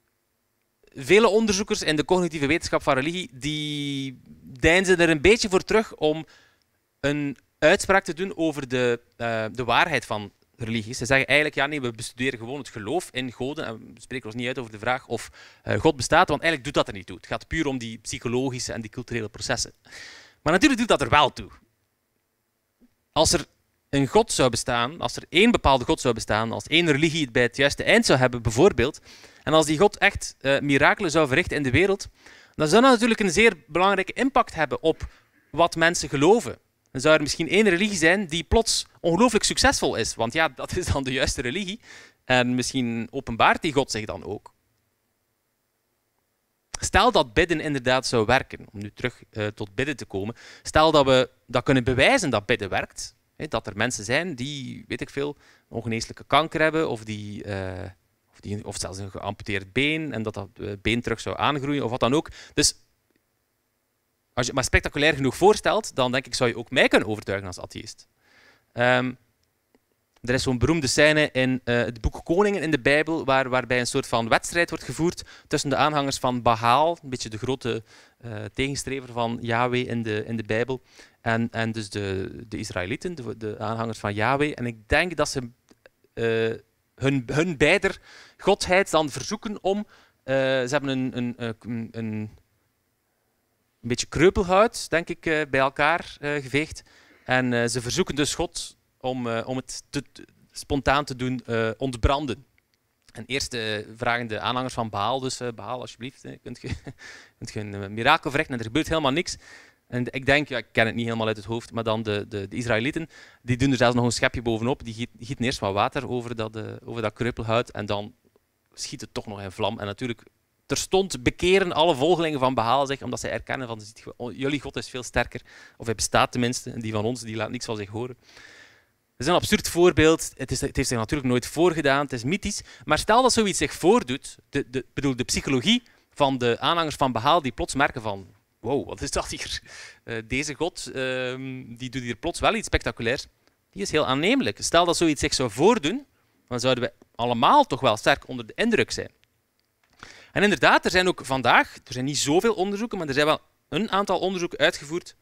vele onderzoekers in de cognitieve wetenschap van religie, die deinzen er een beetje voor terug om een uitspraak te doen over de, uh, de waarheid van religies. Ze zeggen eigenlijk, ja nee, we bestuderen gewoon het geloof in goden en we spreken ons niet uit over de vraag of uh, God bestaat, want eigenlijk doet dat er niet toe. Het gaat puur om die psychologische en die culturele processen. Maar natuurlijk doet dat er wel toe. Als er een God zou bestaan, als er één bepaalde God zou bestaan, als één religie het bij het juiste eind zou hebben, bijvoorbeeld, en als die God echt uh, mirakelen zou verrichten in de wereld, dan zou dat natuurlijk een zeer belangrijke impact hebben op wat mensen geloven. Dan zou er misschien één religie zijn die plots ongelooflijk succesvol is, want ja, dat is dan de juiste religie. En misschien openbaart die God zich dan ook. Stel dat bidden inderdaad zou werken, om nu terug uh, tot bidden te komen. Stel dat we dat kunnen bewijzen dat bidden werkt. Hè, dat er mensen zijn die, weet ik veel, een ongeneeslijke kanker hebben of, die, uh, of, die, of zelfs een geamputeerd been en dat dat uh, been terug zou aangroeien of wat dan ook. Dus als je het maar spectaculair genoeg voorstelt, dan denk ik zou je ook mij kunnen overtuigen als atheïst. Um, Er is zo'n beroemde scène in uh, het boek Koningen in de Bijbel, waar, waarbij een soort van wedstrijd wordt gevoerd tussen de aanhangers van Baal, een beetje de grote uh, tegenstrever van Yahweh in de, in de Bijbel, en, en dus de, de Israëlieten, de, de aanhangers van Yahweh. En ik denk dat ze uh, hun, hun beider godheid dan verzoeken om... Uh, ze hebben een, een, een, een, een beetje kreupelhout, denk ik, uh, bij elkaar uh, geveegd. En uh, ze verzoeken dus God... Om, uh, om het te, te, spontaan te doen uh, ontbranden. En eerst uh, vragen de aanhangers van Baal, dus uh, Baal alsjeblieft, hè, kunt je, kunt je een uh, mirakel verrichten en er gebeurt helemaal niks. En ik denk, ja, ik ken het niet helemaal uit het hoofd, maar dan de, de, de Israëlieten, die doen er zelfs nog een schepje bovenop, die giet, gieten eerst wat water over dat, uh, over dat kreupelhout en dan schiet het toch nog in vlam. En natuurlijk, terstond bekeren alle volgelingen van Baal zich, omdat zij erkennen van, jullie God is veel sterker, of hij bestaat tenminste, en die van ons die laat niks van zich horen. Het is een absurd voorbeeld, het, is, het heeft zich natuurlijk nooit voorgedaan, het is mythisch, maar stel dat zoiets zich voordoet, de, de, bedoel, de psychologie van de aanhangers van Baal die plots merken van, wow, wat is dat hier? Uh, deze god, uh, die doet hier plots wel iets spectaculairs, die is heel aannemelijk. Stel dat zoiets zich zou voordoen, dan zouden we allemaal toch wel sterk onder de indruk zijn. En inderdaad, er zijn ook vandaag, er zijn niet zoveel onderzoeken, maar er zijn wel een aantal onderzoeken uitgevoerd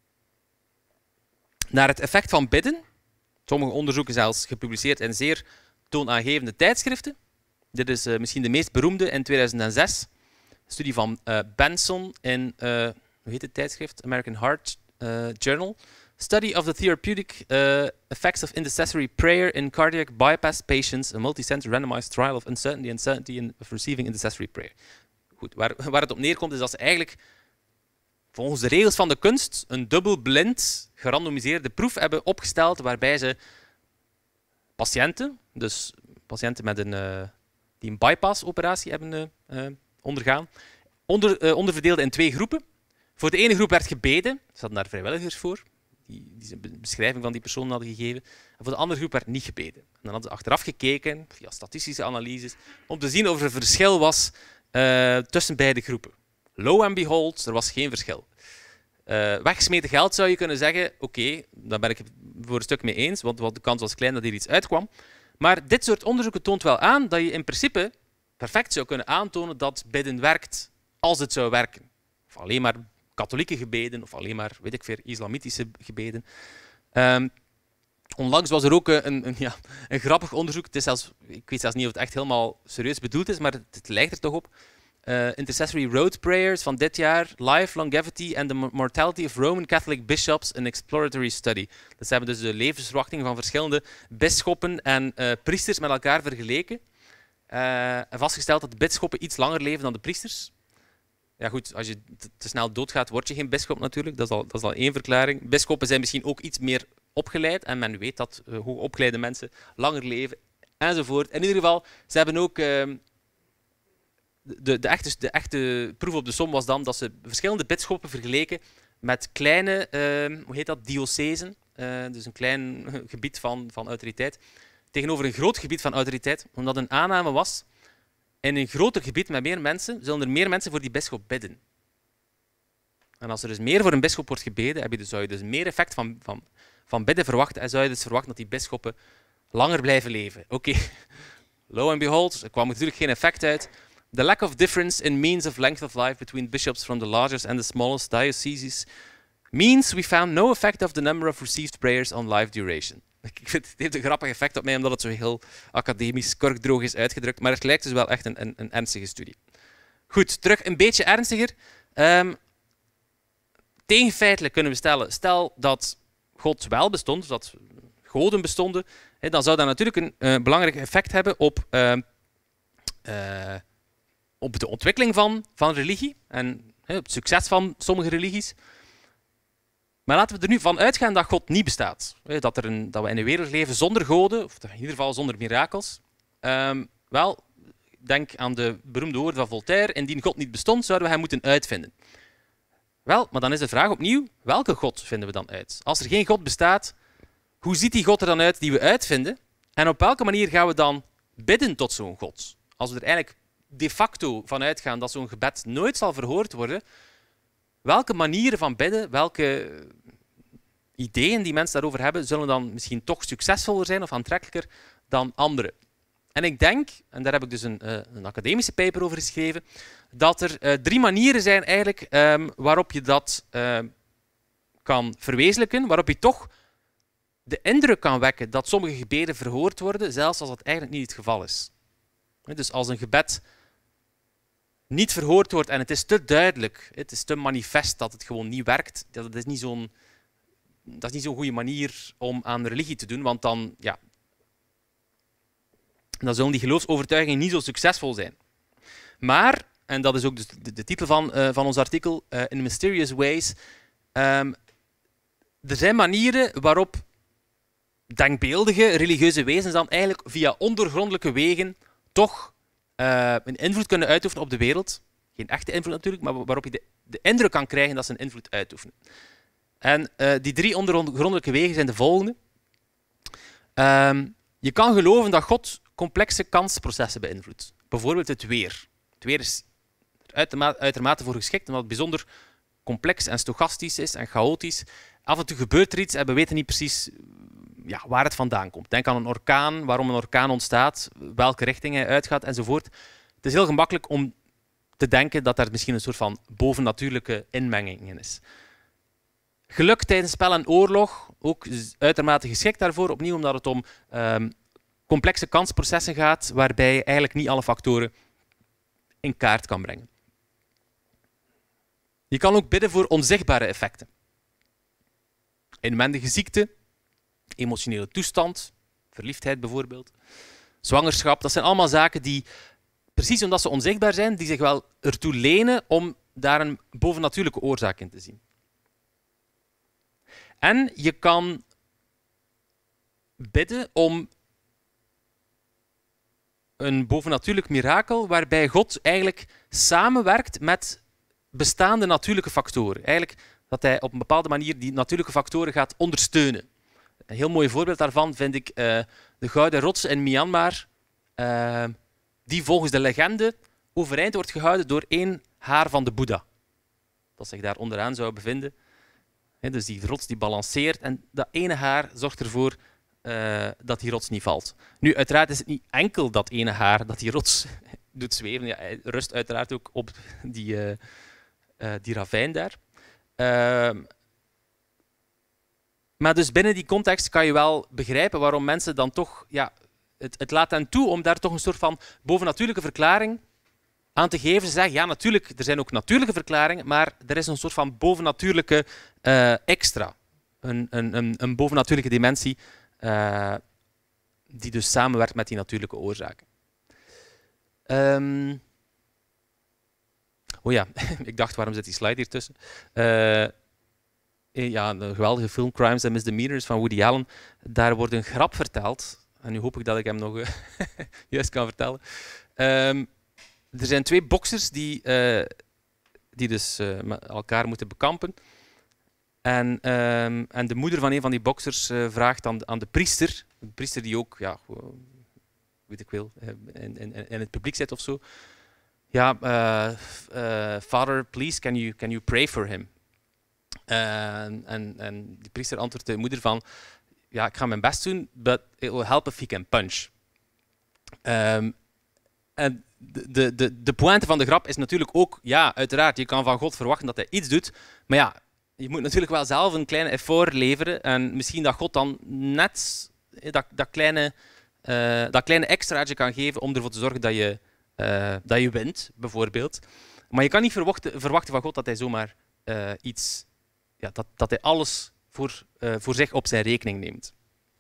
naar het effect van bidden. Sommige onderzoeken zelfs gepubliceerd in zeer toonaangevende tijdschriften. Dit is uh, misschien de meest beroemde in tweeduizend zes. Een studie van uh, Benson in, uh, hoe heet het tijdschrift? American Heart uh, Journal. Study of the therapeutic uh, effects of intercessory prayer in cardiac bypass patients. A multicenter randomized trial of uncertainty and certainty of receiving intercessory prayer. Goed, waar, waar het op neerkomt is dat ze eigenlijk volgens de regels van de kunst een dubbelblind gerandomiseerde proef hebben opgesteld waarbij ze patiënten, dus patiënten met een, uh, die een bypass-operatie hebben uh, ondergaan, onder, uh, onderverdeelden in twee groepen. Voor de ene groep werd gebeden, er zaten daar vrijwilligers voor, die, die een beschrijving van die persoon hadden gegeven. En voor de andere groep werd niet gebeden. En dan hadden ze achteraf gekeken, via statistische analyses, om te zien of er een verschil was uh, tussen beide groepen. Lo and behold, er was geen verschil. Uh, weggesmeten geld zou je kunnen zeggen, oké, okay, daar ben ik het voor een stuk mee eens, want de kans was klein dat hier iets uitkwam. Maar dit soort onderzoeken toont wel aan dat je in principe perfect zou kunnen aantonen dat bidden werkt als het zou werken. Of alleen maar katholieke gebeden, of alleen maar, weet ik veel, islamitische gebeden. Um, onlangs was er ook een, een, ja, een grappig onderzoek. Het is zelfs, ik weet zelfs niet of het echt helemaal serieus bedoeld is, maar het, het lijkt er toch op. Uh, Intercessory Road Prayers van dit jaar, Life, Longevity and the Mortality of Roman Catholic Bishops, an Exploratory Study. Dat ze hebben dus de levensverwachting van verschillende bisschoppen en uh, priesters met elkaar vergeleken. Uh, en vastgesteld dat de bisschoppen iets langer leven dan de priesters. Ja goed, als je te snel doodgaat, word je geen bisschop natuurlijk. Dat is al, dat is al één verklaring. Bisschoppen zijn misschien ook iets meer opgeleid en men weet dat uh, hoogopgeleide mensen langer leven enzovoort. In ieder geval, ze hebben ook... Uh, De, de, echte, de echte proef op de som was dan dat ze verschillende bisschoppen vergeleken met kleine, uh, hoe heet dat, diocesen, uh, dus een klein gebied van, van autoriteit, tegenover een groot gebied van autoriteit, omdat een aanname was, in een groter gebied met meer mensen, zullen er meer mensen voor die bisschop bidden. En als er dus meer voor een bisschop wordt gebeden, heb je dus, zou je dus meer effect van, van, van bidden verwachten en zou je dus verwachten dat die bisschoppen langer blijven leven. Oké, okay. Lo and behold, er kwam natuurlijk geen effect uit. The lack of difference in means of length of life between bishops from the largest and the smallest dioceses means we found no effect of the number of received prayers on life duration. Ik vind, het heeft een grappig effect op mij, omdat het zo heel academisch kurkdroog is uitgedrukt, maar het lijkt dus wel echt een, een, een ernstige studie. Goed, terug een beetje ernstiger. Um, tegenfeitelijk kunnen we stellen, stel dat God wel bestond, dat goden bestonden, he, dan zou dat natuurlijk een uh, belangrijk effect hebben op... Uh, uh, op de ontwikkeling van, van religie en he, op het succes van sommige religies. Maar laten we er nu van uitgaan dat God niet bestaat. He, dat, er een, dat we in een wereld leven zonder goden, of in ieder geval zonder mirakels. Um, wel, denk aan de beroemde woorden van Voltaire. Indien God niet bestond, zouden we hem moeten uitvinden. Wel, maar dan is de vraag opnieuw, welke God vinden we dan uit? Als er geen God bestaat, hoe ziet die God er dan uit die we uitvinden? En op welke manier gaan we dan bidden tot zo'n God? Als we er eigenlijk de facto van uitgaan dat zo'n gebed nooit zal verhoord worden, welke manieren van bidden, welke ideeën die mensen daarover hebben, zullen dan misschien toch succesvoller zijn of aantrekkelijker dan andere? En ik denk, en daar heb ik dus een, uh, een academische paper over geschreven, dat er uh, drie manieren zijn eigenlijk um, waarop je dat uh, kan verwezenlijken, waarop je toch de indruk kan wekken dat sommige gebeden verhoord worden, zelfs als dat eigenlijk niet het geval is. Dus als een gebed niet verhoord wordt en het is te duidelijk, het is te manifest dat het gewoon niet werkt, dat is niet zo'n dat is niet zo'n goede manier om aan religie te doen, want dan, ja, dan zullen die geloofsovertuigingen niet zo succesvol zijn. Maar, en dat is ook de, de, de titel van, uh, van ons artikel, uh, In Mysterious Ways, um, er zijn manieren waarop denkbeeldige religieuze wezens dan eigenlijk via ondergrondelijke wegen toch uh, een invloed kunnen uitoefenen op de wereld. Geen echte invloed natuurlijk, maar waarop je de, de indruk kan krijgen dat ze een invloed uitoefenen. En uh, die drie ondergrondelijke wegen zijn de volgende. Um, je kan geloven dat God complexe kansprocessen beïnvloedt. Bijvoorbeeld het weer. Het weer is uitermate, uitermate voor geschikt, omdat het bijzonder complex en stochastisch is en chaotisch. Af en toe gebeurt er iets en we weten niet precies ja, waar het vandaan komt. Denk aan een orkaan, waarom een orkaan ontstaat, welke richting hij uitgaat enzovoort. Het is heel gemakkelijk om te denken dat er misschien een soort van bovennatuurlijke inmenging in is. Geluk tijdens spel en oorlog, ook uitermate geschikt daarvoor, opnieuw omdat het om um, complexe kansprocessen gaat, waarbij je eigenlijk niet alle factoren in kaart kan brengen. Je kan ook bidden voor onzichtbare effecten. Inwendige ziekte, emotionele toestand, verliefdheid bijvoorbeeld, zwangerschap, dat zijn allemaal zaken die, precies omdat ze onzichtbaar zijn, die zich wel ertoe lenen om daar een bovennatuurlijke oorzaak in te zien. En je kan bidden om een bovennatuurlijk mirakel waarbij God eigenlijk samenwerkt met bestaande natuurlijke factoren. Eigenlijk dat hij op een bepaalde manier die natuurlijke factoren gaat ondersteunen. Een heel mooi voorbeeld daarvan vind ik uh, de Gouden Rots in Myanmar, uh, die volgens de legende overeind wordt gehouden door één haar van de Boeddha, dat zich daar onderaan zou bevinden. He, dus die rots die balanceert en dat ene haar zorgt ervoor uh, dat die rots niet valt. Nu, uiteraard is het niet enkel dat ene haar dat die rots doet zweven. Ja, hij rust uiteraard ook op die, uh, uh, die ravijn daar. Uh, maar dus binnen die context kan je wel begrijpen waarom mensen dan toch... Ja, het, het laat hen toe om daar toch een soort van bovennatuurlijke verklaring aan te geven. Ze zeggen, ja, natuurlijk, er zijn ook natuurlijke verklaringen, maar er is een soort van bovennatuurlijke uh, extra. Een, een, een, een bovennatuurlijke dimensie uh, die dus samenwerkt met die natuurlijke oorzaken. Um, oh ja, ik dacht, waarom zit die slide hier tussen? Uh, ja, een geweldige film, Crimes and Misdemeanors van Woody Allen. Daar wordt een grap verteld. En nu hoop ik dat ik hem nog uh, juist kan vertellen. Um, er zijn twee boksers die, uh, die dus uh, met elkaar moeten bekampen. En, um, en de moeder van een van die boksers uh, vraagt aan, aan de priester, de priester die ook, ja, weet ik wel, in, in, in het publiek zit of zo. Ja, uh, uh, Father, please, can you, can you pray for him? Uh, en, en die priester antwoordt de moeder van, ja, ik ga mijn best doen, but it will help if he can punch. Um, en de, de, de pointe van de grap is natuurlijk ook, ja, uiteraard, je kan van God verwachten dat hij iets doet, maar ja, je moet natuurlijk wel zelf een kleine effort leveren en misschien dat God dan net dat, dat, kleine, uh, dat kleine extraatje kan geven om ervoor te zorgen dat je, uh, dat je wint, bijvoorbeeld. Maar je kan niet verwachten, verwachten van God dat hij zomaar uh, iets, ja, dat, dat hij alles voor, uh, voor zich op zijn rekening neemt.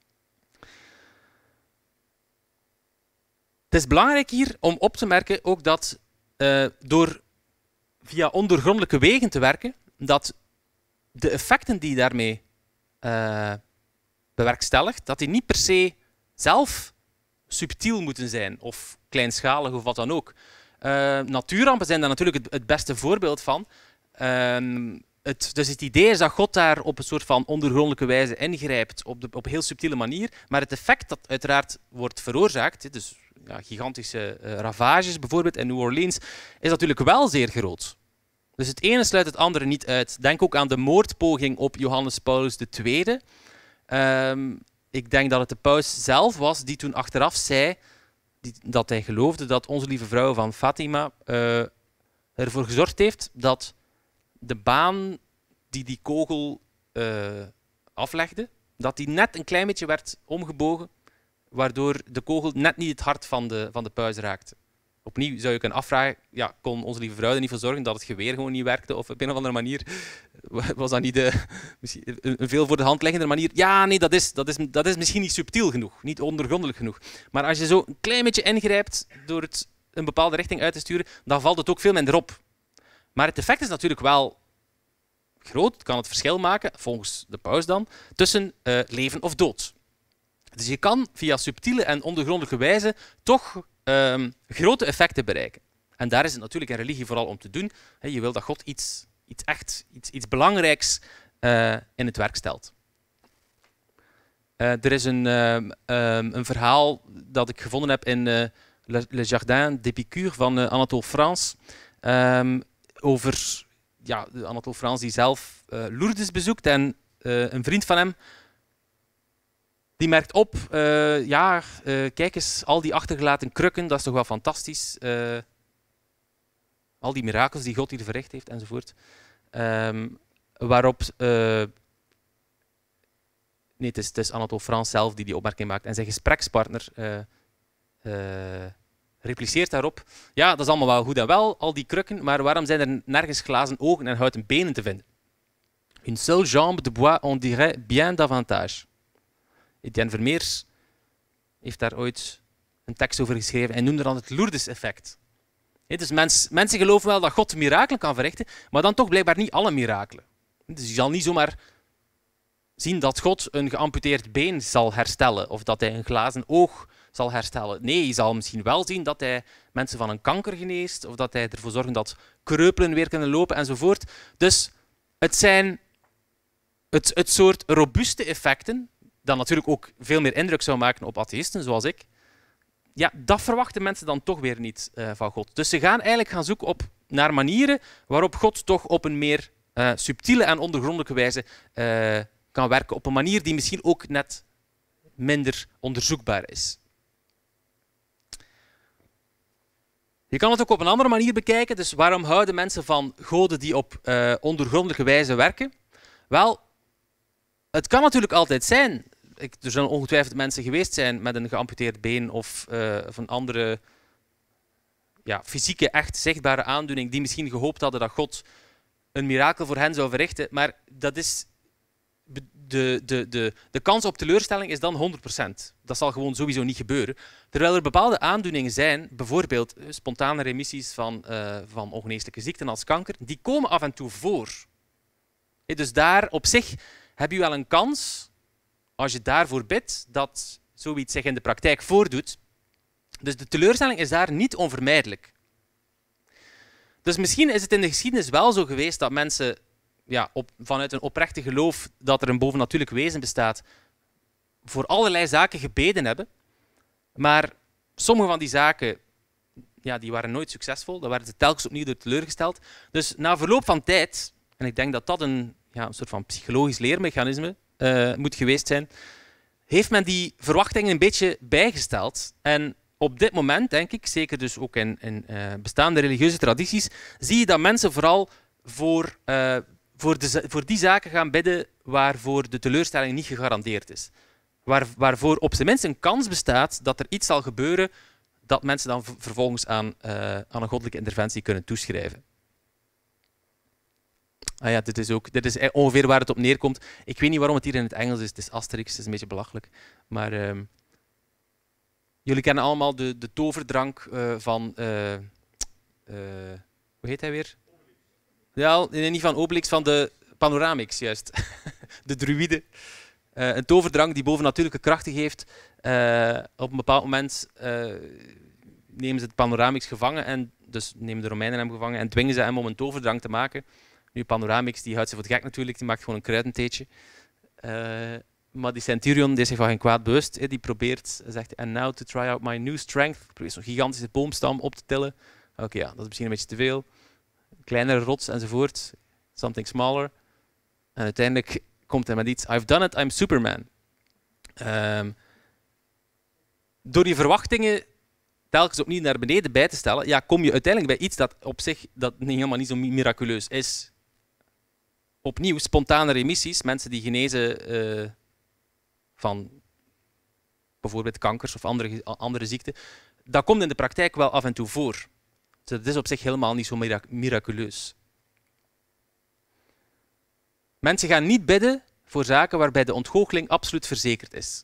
Het is belangrijk hier om op te merken ook dat uh, door via ondoorgrondelijke wegen te werken, dat de effecten die daarmee uh, bewerkstelligt, dat die niet per se zelf subtiel moeten zijn of kleinschalig of wat dan ook. Uh, natuurrampen zijn daar natuurlijk het, het beste voorbeeld van. Uh, het, dus het idee is dat God daar op een soort van ondergrondelijke wijze ingrijpt, op, de, op een heel subtiele manier, maar het effect dat uiteraard wordt veroorzaakt, dus ja, gigantische uh, ravages bijvoorbeeld in New Orleans, is natuurlijk wel zeer groot. Dus het ene sluit het andere niet uit. Denk ook aan de moordpoging op Johannes Paulus de Tweede. Um, ik denk dat het de paus zelf was die toen achteraf zei die, dat hij geloofde dat Onze Lieve Vrouw van Fatima uh, ervoor gezorgd heeft dat de baan die die kogel uh, aflegde, dat die net een klein beetje werd omgebogen, waardoor de kogel net niet het hart van de, van de paus raakte. Opnieuw zou je kunnen afvragen, ja, kon Onze Lieve Vrouw er niet voor zorgen dat het geweer gewoon niet werkte? Of op een of andere manier was dat niet de, misschien een veel voor de hand liggende manier? Ja, nee, dat is, dat, is, dat is misschien niet subtiel genoeg, niet ondergrondelijk genoeg. Maar als je zo een klein beetje ingrijpt door het een bepaalde richting uit te sturen, dan valt het ook veel minder op. Maar het effect is natuurlijk wel groot. Het kan het verschil maken, volgens de paus dan, tussen uh, leven of dood. Dus je kan via subtiele en ondergrondelijke wijze toch um, grote effecten bereiken. En daar is het natuurlijk in religie vooral om te doen. Je wil dat God iets, iets echt, iets, iets belangrijks uh, in het werk stelt. Uh, er is een, uh, um, een verhaal dat ik gevonden heb in uh, Le, Le Jardin d'Épicure van uh, Anatole France. Um, over ja, Anatole France die zelf uh, Lourdes bezoekt en uh, een vriend van hem die merkt op, uh, ja, uh, kijk eens, al die achtergelaten krukken, dat is toch wel fantastisch. Uh, al die mirakels die God hier verricht heeft, enzovoort. Um, waarop... Uh, nee, het is, het is Anatole France zelf die die opmerking maakt. En zijn gesprekspartner uh, uh, repliceert daarop. Ja, dat is allemaal wel goed en wel, al die krukken, maar waarom zijn er nergens glazen ogen en houten benen te vinden? Une seule jambe de bois on dirait bien davantage. Etienne Vermeers heeft daar ooit een tekst over geschreven en noemde dan het Lourdes-effect. Dus mens, mensen geloven wel dat God mirakelen kan verrichten, maar dan toch blijkbaar niet alle mirakelen. Dus je zal niet zomaar zien dat God een geamputeerd been zal herstellen of dat hij een glazen oog zal herstellen. Nee, je zal misschien wel zien dat hij mensen van een kanker geneest of dat hij ervoor zorgt dat kreupelen weer kunnen lopen enzovoort. Dus Het zijn het, het soort robuuste effecten, dat natuurlijk ook veel meer indruk zou maken op atheïsten, zoals ik. Ja, dat verwachten mensen dan toch weer niet uh, van God. Dus ze gaan eigenlijk gaan zoeken op, naar manieren waarop God toch op een meer uh, subtiele en ondergrondelijke wijze uh, kan werken. Op een manier die misschien ook net minder onderzoekbaar is. Je kan het ook op een andere manier bekijken. Dus waarom houden mensen van goden die op uh, ondergrondelijke wijze werken? Wel, het kan natuurlijk altijd zijn. Ik, er zullen ongetwijfeld mensen geweest zijn met een geamputeerd been of, uh, of een andere ja, fysieke, echt zichtbare aandoening die misschien gehoopt hadden dat God een mirakel voor hen zou verrichten. Maar dat is, de, de, de, de kans op teleurstelling is dan honderd procent. Dat zal gewoon sowieso niet gebeuren. Terwijl er bepaalde aandoeningen zijn, bijvoorbeeld spontane remissies van, uh, van ongeneeslijke ziekten als kanker, die komen af en toe voor. Dus daar op zich heb je wel een kans, als je daarvoor bidt, dat zoiets zich in de praktijk voordoet. Dus de teleurstelling is daar niet onvermijdelijk. Dus misschien is het in de geschiedenis wel zo geweest dat mensen ja, op, vanuit een oprechte geloof dat er een bovennatuurlijk wezen bestaat, voor allerlei zaken gebeden hebben. Maar sommige van die zaken ja, die waren nooit succesvol. Daar werden ze telkens opnieuw door teleurgesteld. Dus na verloop van tijd, en ik denk dat dat een, ja, een soort van psychologisch leermechanisme uh, moet geweest zijn, heeft men die verwachtingen een beetje bijgesteld. En op dit moment, denk ik, zeker dus ook in, in uh, bestaande religieuze tradities, zie je dat mensen vooral voor, uh, voor, de, voor die zaken gaan bidden waarvoor de teleurstelling niet gegarandeerd is. Waar, waarvoor op zijn minst een kans bestaat dat er iets zal gebeuren dat mensen dan vervolgens aan, uh, aan een goddelijke interventie kunnen toeschrijven. Ah ja, dit is, ook, dit is ongeveer waar het op neerkomt. Ik weet niet waarom het hier in het Engels is. Het is Asterix, het is een beetje belachelijk. Maar uh, jullie kennen allemaal de, de toverdrank uh, van... Uh, uh, hoe heet hij weer? Ja, nee, niet van Obelix, van de Panoramix, juist. De druïde. Uh, een toverdrank die bovennatuurlijke krachten geeft. Uh, op een bepaald moment uh, nemen ze het Panoramix gevangen, en dus nemen de Romeinen hem gevangen en dwingen ze hem om een toverdrank te maken. Nu, Panoramix die houdt ze voor het gek natuurlijk, die maakt gewoon een kruidentheetje. Uh, maar die Centurion die is zich van geen kwaad bewust. He, die probeert, zegt, and now to try out my new strength. Probeert zo'n gigantische boomstam op te tillen. Oké, okay, ja, dat is misschien een beetje te veel. Kleinere rots enzovoort. Something smaller. En uiteindelijk komt hij met iets. I've done it, I'm Superman. Um, door die verwachtingen telkens opnieuw naar beneden bij te stellen, ja, kom je uiteindelijk bij iets dat op zich dat niet, helemaal niet zo miraculeus is. Opnieuw, spontane remissies, mensen die genezen uh, van bijvoorbeeld kankers of andere, andere ziekten, dat komt in de praktijk wel af en toe voor. Dus dat is op zich helemaal niet zo mirac miraculeus. Mensen gaan niet bidden voor zaken waarbij de ontgoocheling absoluut verzekerd is.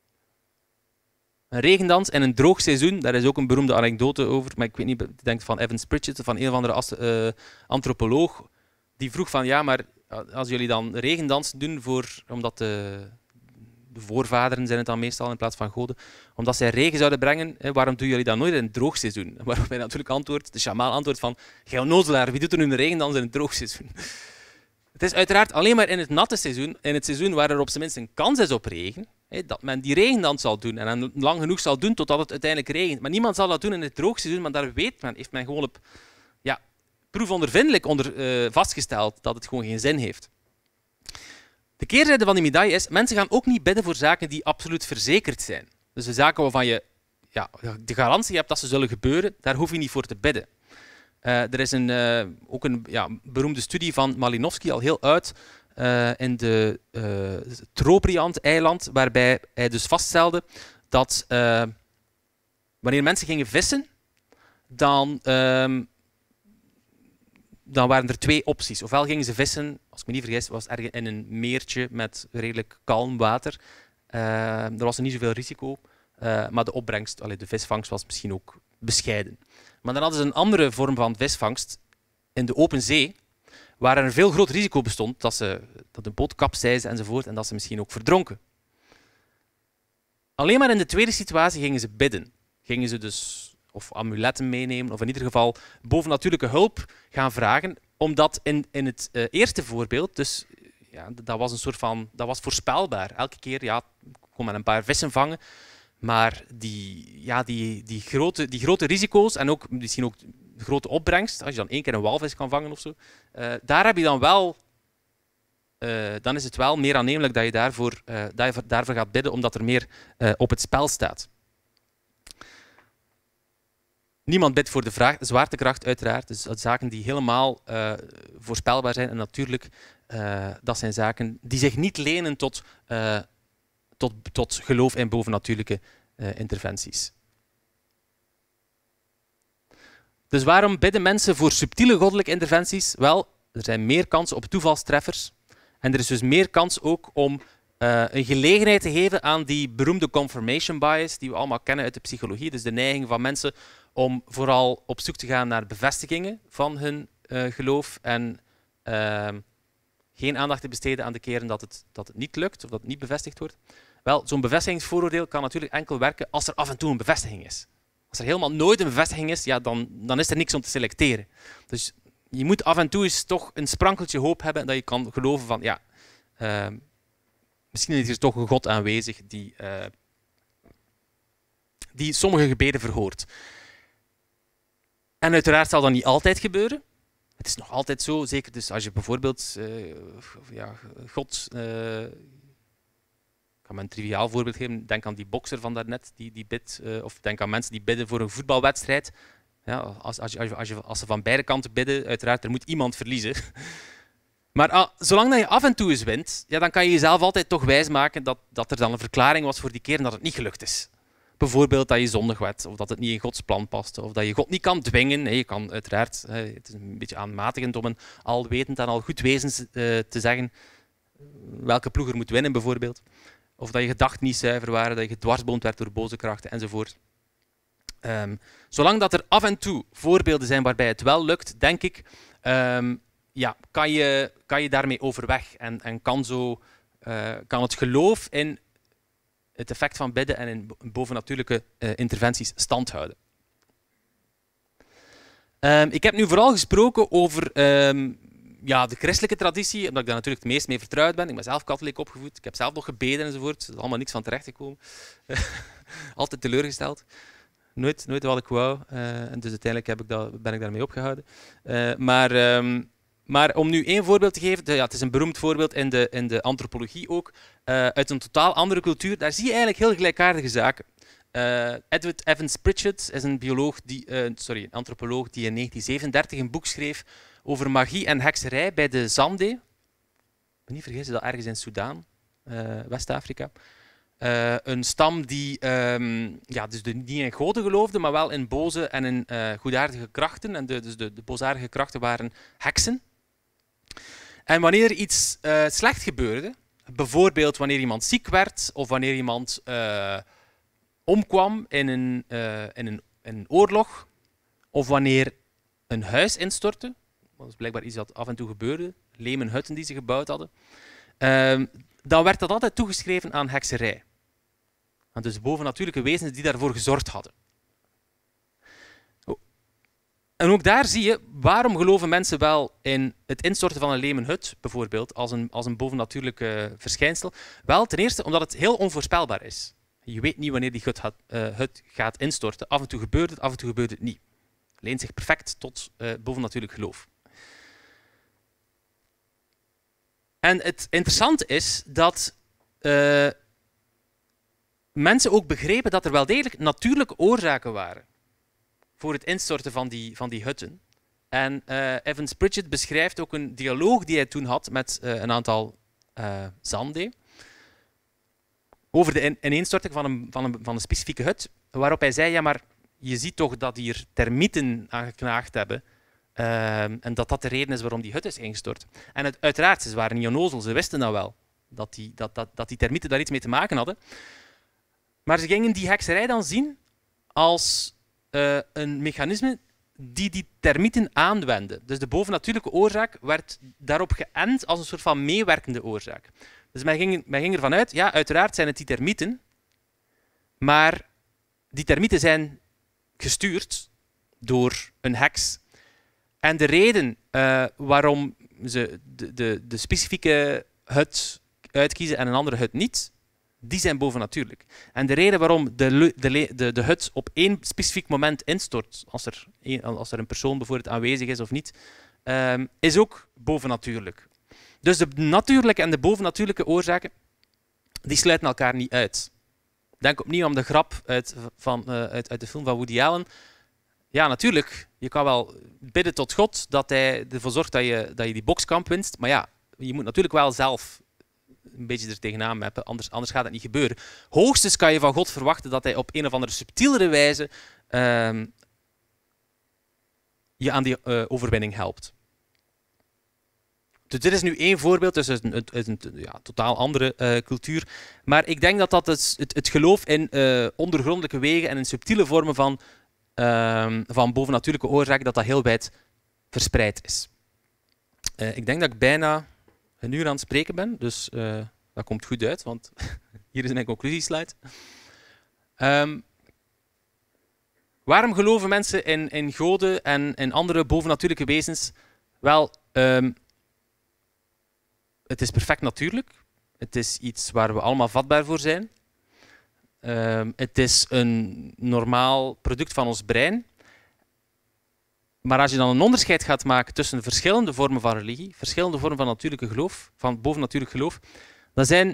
Een regendans en een droog seizoen, daar is ook een beroemde anekdote over, maar ik weet niet, ik denk van Evans Pritchett, van een of andere uh, antropoloog, die vroeg van, ja, maar als jullie dan regendansen doen, voor, omdat de, de voorvaderen zijn het dan meestal in plaats van goden, omdat zij regen zouden brengen, hè, waarom doen jullie dat nooit in een droog seizoen? Waarop hij natuurlijk antwoordt, de shamaan antwoordt van, gij onnozelaar, wie doet er nu een regendans in een droog seizoen? Het is uiteraard alleen maar in het natte seizoen, in het seizoen waar er op zijn minst een kans is op regen, hè, dat men die regendans zal doen en dan lang genoeg zal doen totdat het uiteindelijk regent. Maar niemand zal dat doen in het droog seizoen, maar daar weet men, heeft men gewoon op ja, proefondervindelijk onder, uh, vastgesteld dat het gewoon geen zin heeft. De keerzijde van die medaille is, mensen gaan ook niet bidden voor zaken die absoluut verzekerd zijn. Dus de zaken waarvan je ja, de garantie hebt dat ze zullen gebeuren, daar hoef je niet voor te bidden. Uh, er is een, uh, ook een ja, beroemde studie van Malinowski, al heel oud, uh, in de uh, Trobriand-eiland, waarbij hij dus vaststelde dat uh, wanneer mensen gingen vissen, dan, uh, dan waren er twee opties. Ofwel gingen ze vissen, als ik me niet vergis, was ergens in een meertje met redelijk kalm water. Uh, er was er niet zoveel risico, uh, maar de opbrengst, allee, de visvangst was misschien ook bescheiden. Maar dan hadden ze een andere vorm van visvangst in de open zee, waar er een veel groot risico bestond dat, ze, dat de boot kapseisde enzovoort en dat ze misschien ook verdronken. Alleen maar in de tweede situatie gingen ze bidden. Gingen ze dus of amuletten meenemen of in ieder geval bovennatuurlijke hulp gaan vragen. omdat in, in het uh, eerste voorbeeld, dus ja, dat was een soort van, dat was voorspelbaar. Elke keer, ja, kon men een paar vissen vangen, maar die, ja, die, die, grote, die grote risico's en ook misschien ook de grote opbrengst, als je dan één keer een walvis kan vangen of zo, uh, daar heb je dan wel, uh, dan is het wel meer aannemelijk dat je daarvoor, uh, dat je daarvoor gaat bidden, omdat er meer uh, op het spel staat. Niemand bidt voor de vraag, zwaartekracht uiteraard, dus zaken die helemaal uh, voorspelbaar zijn en natuurlijk, uh, dat zijn zaken die zich niet lenen tot, uh, tot, tot geloof in bovennatuurlijke uh, interventies. Dus waarom bidden mensen voor subtiele goddelijke interventies? Wel, er zijn meer kansen op toevalstreffers en er is dus meer kans ook om uh, een gelegenheid te geven aan die beroemde confirmation bias die we allemaal kennen uit de psychologie, dus de neiging van mensen om vooral op zoek te gaan naar bevestigingen van hun uh, geloof en uh, geen aandacht te besteden aan de keren dat het, dat het niet lukt of dat het niet bevestigd wordt. Wel, zo'n bevestigingsvooroordeel kan natuurlijk enkel werken als er af en toe een bevestiging is. Als er helemaal nooit een bevestiging is, ja, dan, dan is er niks om te selecteren. Dus je moet af en toe eens toch een sprankeltje hoop hebben dat je kan geloven van, ja, uh, misschien is er toch een God aanwezig die, uh, die sommige gebeden verhoort. En uiteraard zal dat niet altijd gebeuren. Het is nog altijd zo, zeker dus als je bijvoorbeeld uh, ja, God... Uh, ik kan me een triviaal voorbeeld geven. Denk aan die bokser van daarnet, die, die bidt, uh, of denk aan mensen die bidden voor een voetbalwedstrijd. Ja, als, als, je, als, je, als ze van beide kanten bidden, uiteraard, er moet iemand verliezen. Maar ah, zolang dat je af en toe eens wint, ja, dan kan je jezelf altijd toch wijsmaken dat, dat er dan een verklaring was voor die keer dat het niet gelukt is. Bijvoorbeeld dat je zondig werd, of dat het niet in Gods plan paste, of dat je God niet kan dwingen. Nee, je kan uiteraard, het is een beetje aanmatigend om een alwetend en al goed wezen uh, te zeggen welke ploeg er moet winnen, bijvoorbeeld. Of dat je gedachten niet zuiver waren, dat je gedwarsboomd werd door boze krachten, enzovoort. Um, zolang dat er af en toe voorbeelden zijn waarbij het wel lukt, denk ik, um, ja, kan, je, kan je daarmee overweg. En, en kan, zo, uh, kan het geloof in het effect van bidden en in bovennatuurlijke uh, interventies stand houden. Um, ik heb nu vooral gesproken over um, ja, de christelijke traditie, omdat ik daar natuurlijk het meest mee vertrouwd ben. Ik ben zelf katholiek opgevoed, ik heb zelf nog gebeden enzovoort. Er is allemaal niks van terecht gekomen. Altijd teleurgesteld. Nooit, nooit wat ik wou. Uh, en dus uiteindelijk heb ik dat, ben ik daarmee opgehouden. Uh, maar, um, maar om nu één voorbeeld te geven, de, ja, het is een beroemd voorbeeld in de, in de antropologie ook, uh, uit een totaal andere cultuur, daar zie je eigenlijk heel gelijkaardige zaken. Uh, Edward Evans Pritchett is een, bioloog die, uh, sorry, een antropoloog die in negentien zevenendertig een boek schreef over magie en hekserij bij de Zande. Ik ben niet vergeten, dat ergens in Soudaan, uh, West-Afrika. Uh, een stam die um, ja, dus de, niet in goden geloofde, maar wel in boze en in uh, goedaardige krachten. En de, dus de, de boosaardige krachten waren heksen. En wanneer er iets uh, slecht gebeurde, bijvoorbeeld wanneer iemand ziek werd of wanneer iemand uh, omkwam in een, uh, in, een, in een oorlog, of wanneer een huis instortte, dat is blijkbaar iets dat af en toe gebeurde, lemen hutten die ze gebouwd hadden, uh, dan werd dat altijd toegeschreven aan hekserij. En dus bovennatuurlijke wezens die daarvoor gezorgd hadden. En ook daar zie je, waarom geloven mensen wel in het instorten van een lemen hut, bijvoorbeeld, als een, als een bovennatuurlijk uh, verschijnsel? Wel, ten eerste omdat het heel onvoorspelbaar is. Je weet niet wanneer die hut gaat, uh, hut gaat instorten. Af en toe gebeurt het, af en toe gebeurt het niet. Het leent zich perfect tot uh, bovennatuurlijk geloof. En het interessante is dat uh, mensen ook begrepen dat er wel degelijk natuurlijke oorzaken waren voor het instorten van die, van die hutten. En uh, Evans Pritchett beschrijft ook een dialoog die hij toen had met uh, een aantal uh, Zande over de ineenstorting van een, van, een, van een specifieke hut, waarop hij zei, ja, maar je ziet toch dat hier termieten aan geknaagd hebben uh, en dat dat de reden is waarom die hut is ingestort. En het, uiteraard, ze waren niet onnozel, ze wisten dat wel, dat die, dat, dat, dat die termieten daar iets mee te maken hadden. Maar ze gingen die hekserij dan zien als uh, een mechanisme die die termieten aanwenden. Dus de bovennatuurlijke oorzaak werd daarop geënt als een soort van meewerkende oorzaak. Dus men ging, men ging ervan uit, ja, uiteraard zijn het die termieten, maar die termieten zijn gestuurd door een heks. En de reden uh, waarom ze de, de, de specifieke hut uitkiezen en een andere hut niet, die zijn bovennatuurlijk. En de reden waarom de, de, de, de hut op één specifiek moment instort, als er, een, als er een persoon bijvoorbeeld aanwezig is of niet, um, is ook bovennatuurlijk. Dus de natuurlijke en de bovennatuurlijke oorzaken, die sluiten elkaar niet uit. Denk opnieuw aan de grap uit, van, uh, uit, uit de film van Woody Allen. Ja, natuurlijk, je kan wel bidden tot God dat hij ervoor zorgt dat je, dat je die bokskamp winst, maar ja, je moet natuurlijk wel zelf een beetje er tegenaan meppen, anders, anders gaat het niet gebeuren. Hoogstens kan je van God verwachten dat hij op een of andere subtielere wijze uh, je aan die uh, overwinning helpt. Dus dit is nu één voorbeeld, dus uit een, uit een ja, totaal andere uh, cultuur. Maar ik denk dat, dat het, het, het geloof in uh, ondergrondelijke wegen en in subtiele vormen van, uh, van bovennatuurlijke oorzaken, dat dat heel wijd verspreid is. Uh, ik denk dat ik bijna een uur aan het spreken ben, dus uh, dat komt goed uit, want hier is mijn conclusieslide. Um, waarom geloven mensen in, in goden en in andere bovennatuurlijke wezens? Wel, um, het is perfect natuurlijk. Het is iets waar we allemaal vatbaar voor zijn. Um, het is een normaal product van ons brein. Maar als je dan een onderscheid gaat maken tussen verschillende vormen van religie, verschillende vormen van natuurlijke geloof, van bovennatuurlijk geloof, dan zijn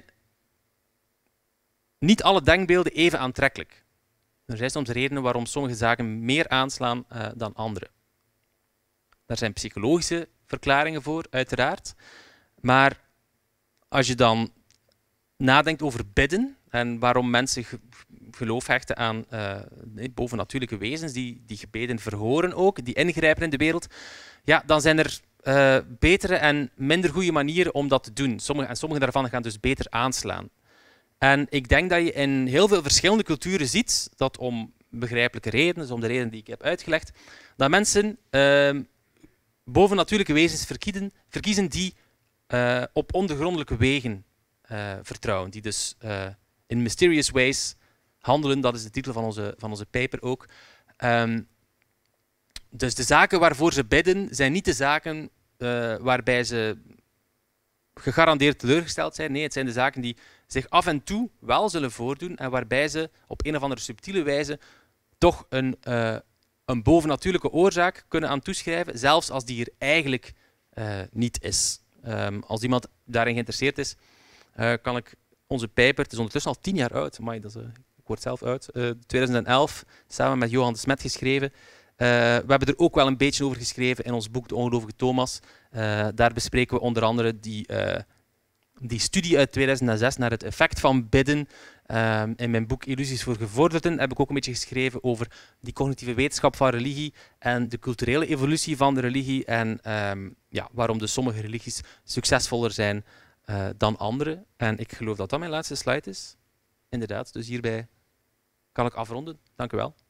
niet alle denkbeelden even aantrekkelijk. Er zijn soms redenen waarom sommige zaken meer aanslaan uh, dan andere. Daar zijn psychologische verklaringen voor, uiteraard. Maar als je dan nadenkt over bidden en waarom mensen geloof hechten aan uh, bovennatuurlijke wezens, die, die gebeden verhoren ook, die ingrijpen in de wereld, ja, dan zijn er uh, betere en minder goede manieren om dat te doen. Sommige, en sommige daarvan gaan dus beter aanslaan. En ik denk dat je in heel veel verschillende culturen ziet dat om begrijpelijke redenen, dus om de redenen die ik heb uitgelegd, dat mensen uh, bovennatuurlijke wezens verkiezen, verkiezen die uh, op ondergrondelijke wegen uh, vertrouwen, die dus uh, in mysterious ways handelen. Dat is de titel van onze, van onze paper ook. Um, dus de zaken waarvoor ze bidden zijn niet de zaken uh, waarbij ze gegarandeerd teleurgesteld zijn. Nee, het zijn de zaken die zich af en toe wel zullen voordoen en waarbij ze op een of andere subtiele wijze toch een, uh, een bovennatuurlijke oorzaak kunnen aan toeschrijven, zelfs als die er eigenlijk uh, niet is. Um, als iemand daarin geïnteresseerd is, uh, kan ik onze paper, het is ondertussen al tien jaar oud, amai, dat is, uh, ik word zelf uit, uh, twintig elf, samen met Johan de Smet geschreven. Uh, we hebben er ook wel een beetje over geschreven in ons boek De Ongelovige Thomas. Uh, daar bespreken we onder andere die, uh, die studie uit tweeduizend zes naar het effect van bidden. Uh, in mijn boek Illusies voor Gevorderden heb ik ook een beetje geschreven over die cognitieve wetenschap van religie en de culturele evolutie van de religie en um, ja, waarom dus sommige religies succesvoller zijn uh, dan andere. En ik geloof dat dat mijn laatste slide is. Inderdaad, dus hierbij kan ik afronden. Dank u wel.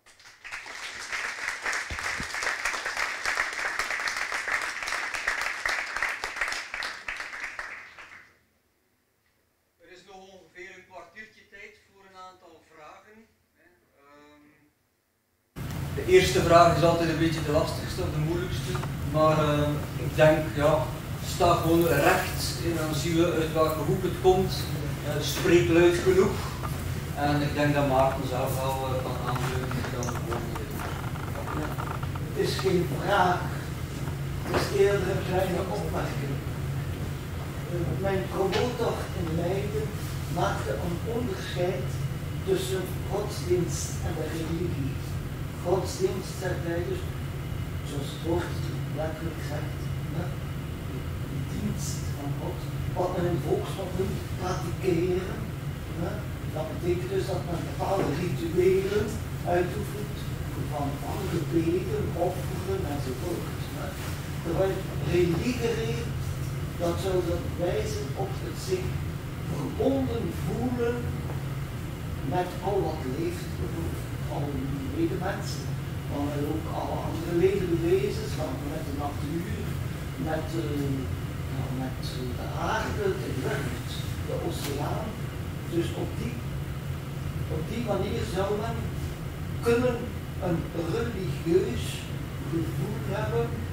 De eerste vraag is altijd een beetje de lastigste of de moeilijkste, maar uh, ik denk, ja, sta gewoon recht en dan zien we uit welke hoek het komt. Uh, spreek luid genoeg en ik denk dat Maarten zelf wel uh, kan aanvullen. Ja, het is geen vraag, het is eerder een kleine opmerking. Uh, mijn promotor in Leiden maakte een onderscheid tussen godsdienst en de religie. Godsdienst, zegt hij dus, zoals het woord letterlijk zegt, ja, de dienst van God, wat men in volksmond noemt praktикeren. Ja, dat betekent dus dat men bepaalde rituelen uitoefent, van, van gebeden, offeren enzovoort. Ja. Terwijl religie, dat zou dat wijzen op het zich verbonden voelen met al wat leeft, bijvoorbeeld alle medemensen, maar ook alle andere levende wezens, met de natuur, met, uh, ja, met de aarde, de lucht, de oceaan. Dus op die, op die manier zou men kunnen een religieus gevoel hebben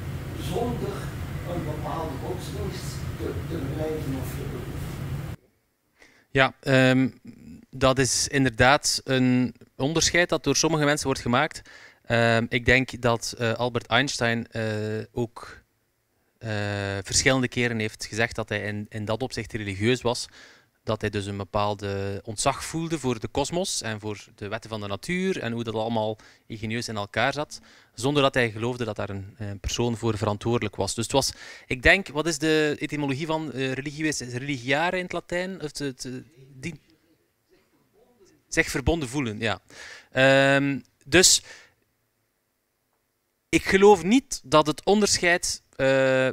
godsdienst te, te blijven of te doen. Ja, um, dat is inderdaad een onderscheid dat door sommige mensen wordt gemaakt. Um, ik denk dat uh, Albert Einstein uh, ook uh, verschillende keren heeft gezegd dat hij in, in dat opzicht religieus was. Dat hij dus een bepaalde ontzag voelde voor de kosmos en voor de wetten van de natuur en hoe dat allemaal ingenieus in elkaar zat, zonder dat hij geloofde dat daar een, een persoon voor verantwoordelijk was. Dus het was, ik denk, wat is de etymologie van uh, religie? Is religiare in het Latijn? Of het, het, die... Zich verbonden voelen, ja. Um, dus ik geloof niet dat het onderscheid uh,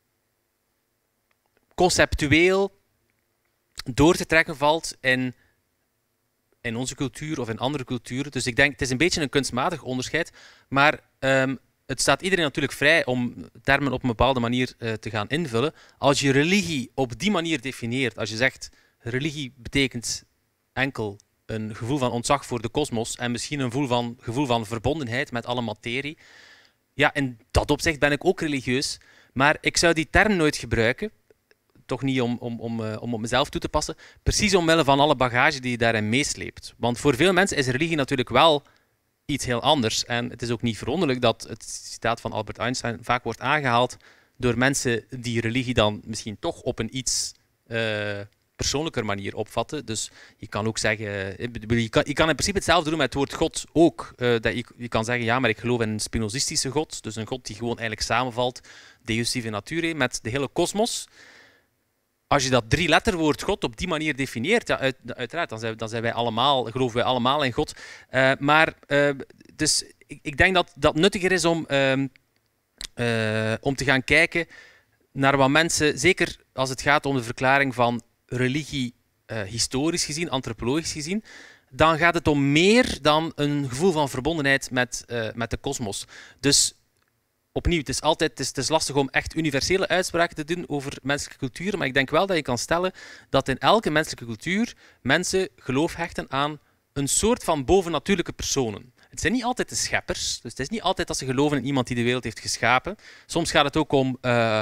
conceptueel door te trekken valt in, in onze cultuur of in andere culturen. Dus ik denk, het is een beetje een kunstmatig onderscheid, maar um, het staat iedereen natuurlijk vrij om termen op een bepaalde manier uh, te gaan invullen. Als je religie op die manier definieert, als je zegt, religie betekent enkel een gevoel van ontzag voor de kosmos en misschien een gevoel van, gevoel van verbondenheid met alle materie. Ja, in dat opzicht ben ik ook religieus, maar ik zou die term nooit gebruiken, toch niet om, om, om, uh, om op mezelf toe te passen, precies omwille van alle bagage die je daarin meesleept. Want voor veel mensen is religie natuurlijk wel iets heel anders. En het is ook niet verwonderlijk dat het citaat van Albert Einstein vaak wordt aangehaald door mensen die religie dan misschien toch op een iets uh, persoonlijker manier opvatten. Dus je kan ook zeggen, je kan, je kan in principe hetzelfde doen met het woord God ook. Uh, dat je, je kan zeggen, ja, maar ik geloof in een spinozistische God, dus een God die gewoon eigenlijk samenvalt, Deus sive nature, met de hele kosmos. Als je dat drie letterwoord God op die manier definieert, ja, uit, uiteraard, dan zijn, dan zijn wij allemaal, geloven wij allemaal in God. Uh, maar uh, dus ik, ik denk dat dat nuttiger is om, uh, uh, om te gaan kijken naar wat mensen, zeker als het gaat om de verklaring van religie uh, historisch gezien, antropologisch gezien, dan gaat het om meer dan een gevoel van verbondenheid met, uh, met de kosmos. Dus opnieuw, het is altijd het is, het is lastig om echt universele uitspraken te doen over menselijke culturen, maar ik denk wel dat je kan stellen dat in elke menselijke cultuur mensen geloof hechten aan een soort van bovennatuurlijke personen. Het zijn niet altijd de scheppers, dus het is niet altijd dat ze geloven in iemand die de wereld heeft geschapen. Soms gaat het ook om uh,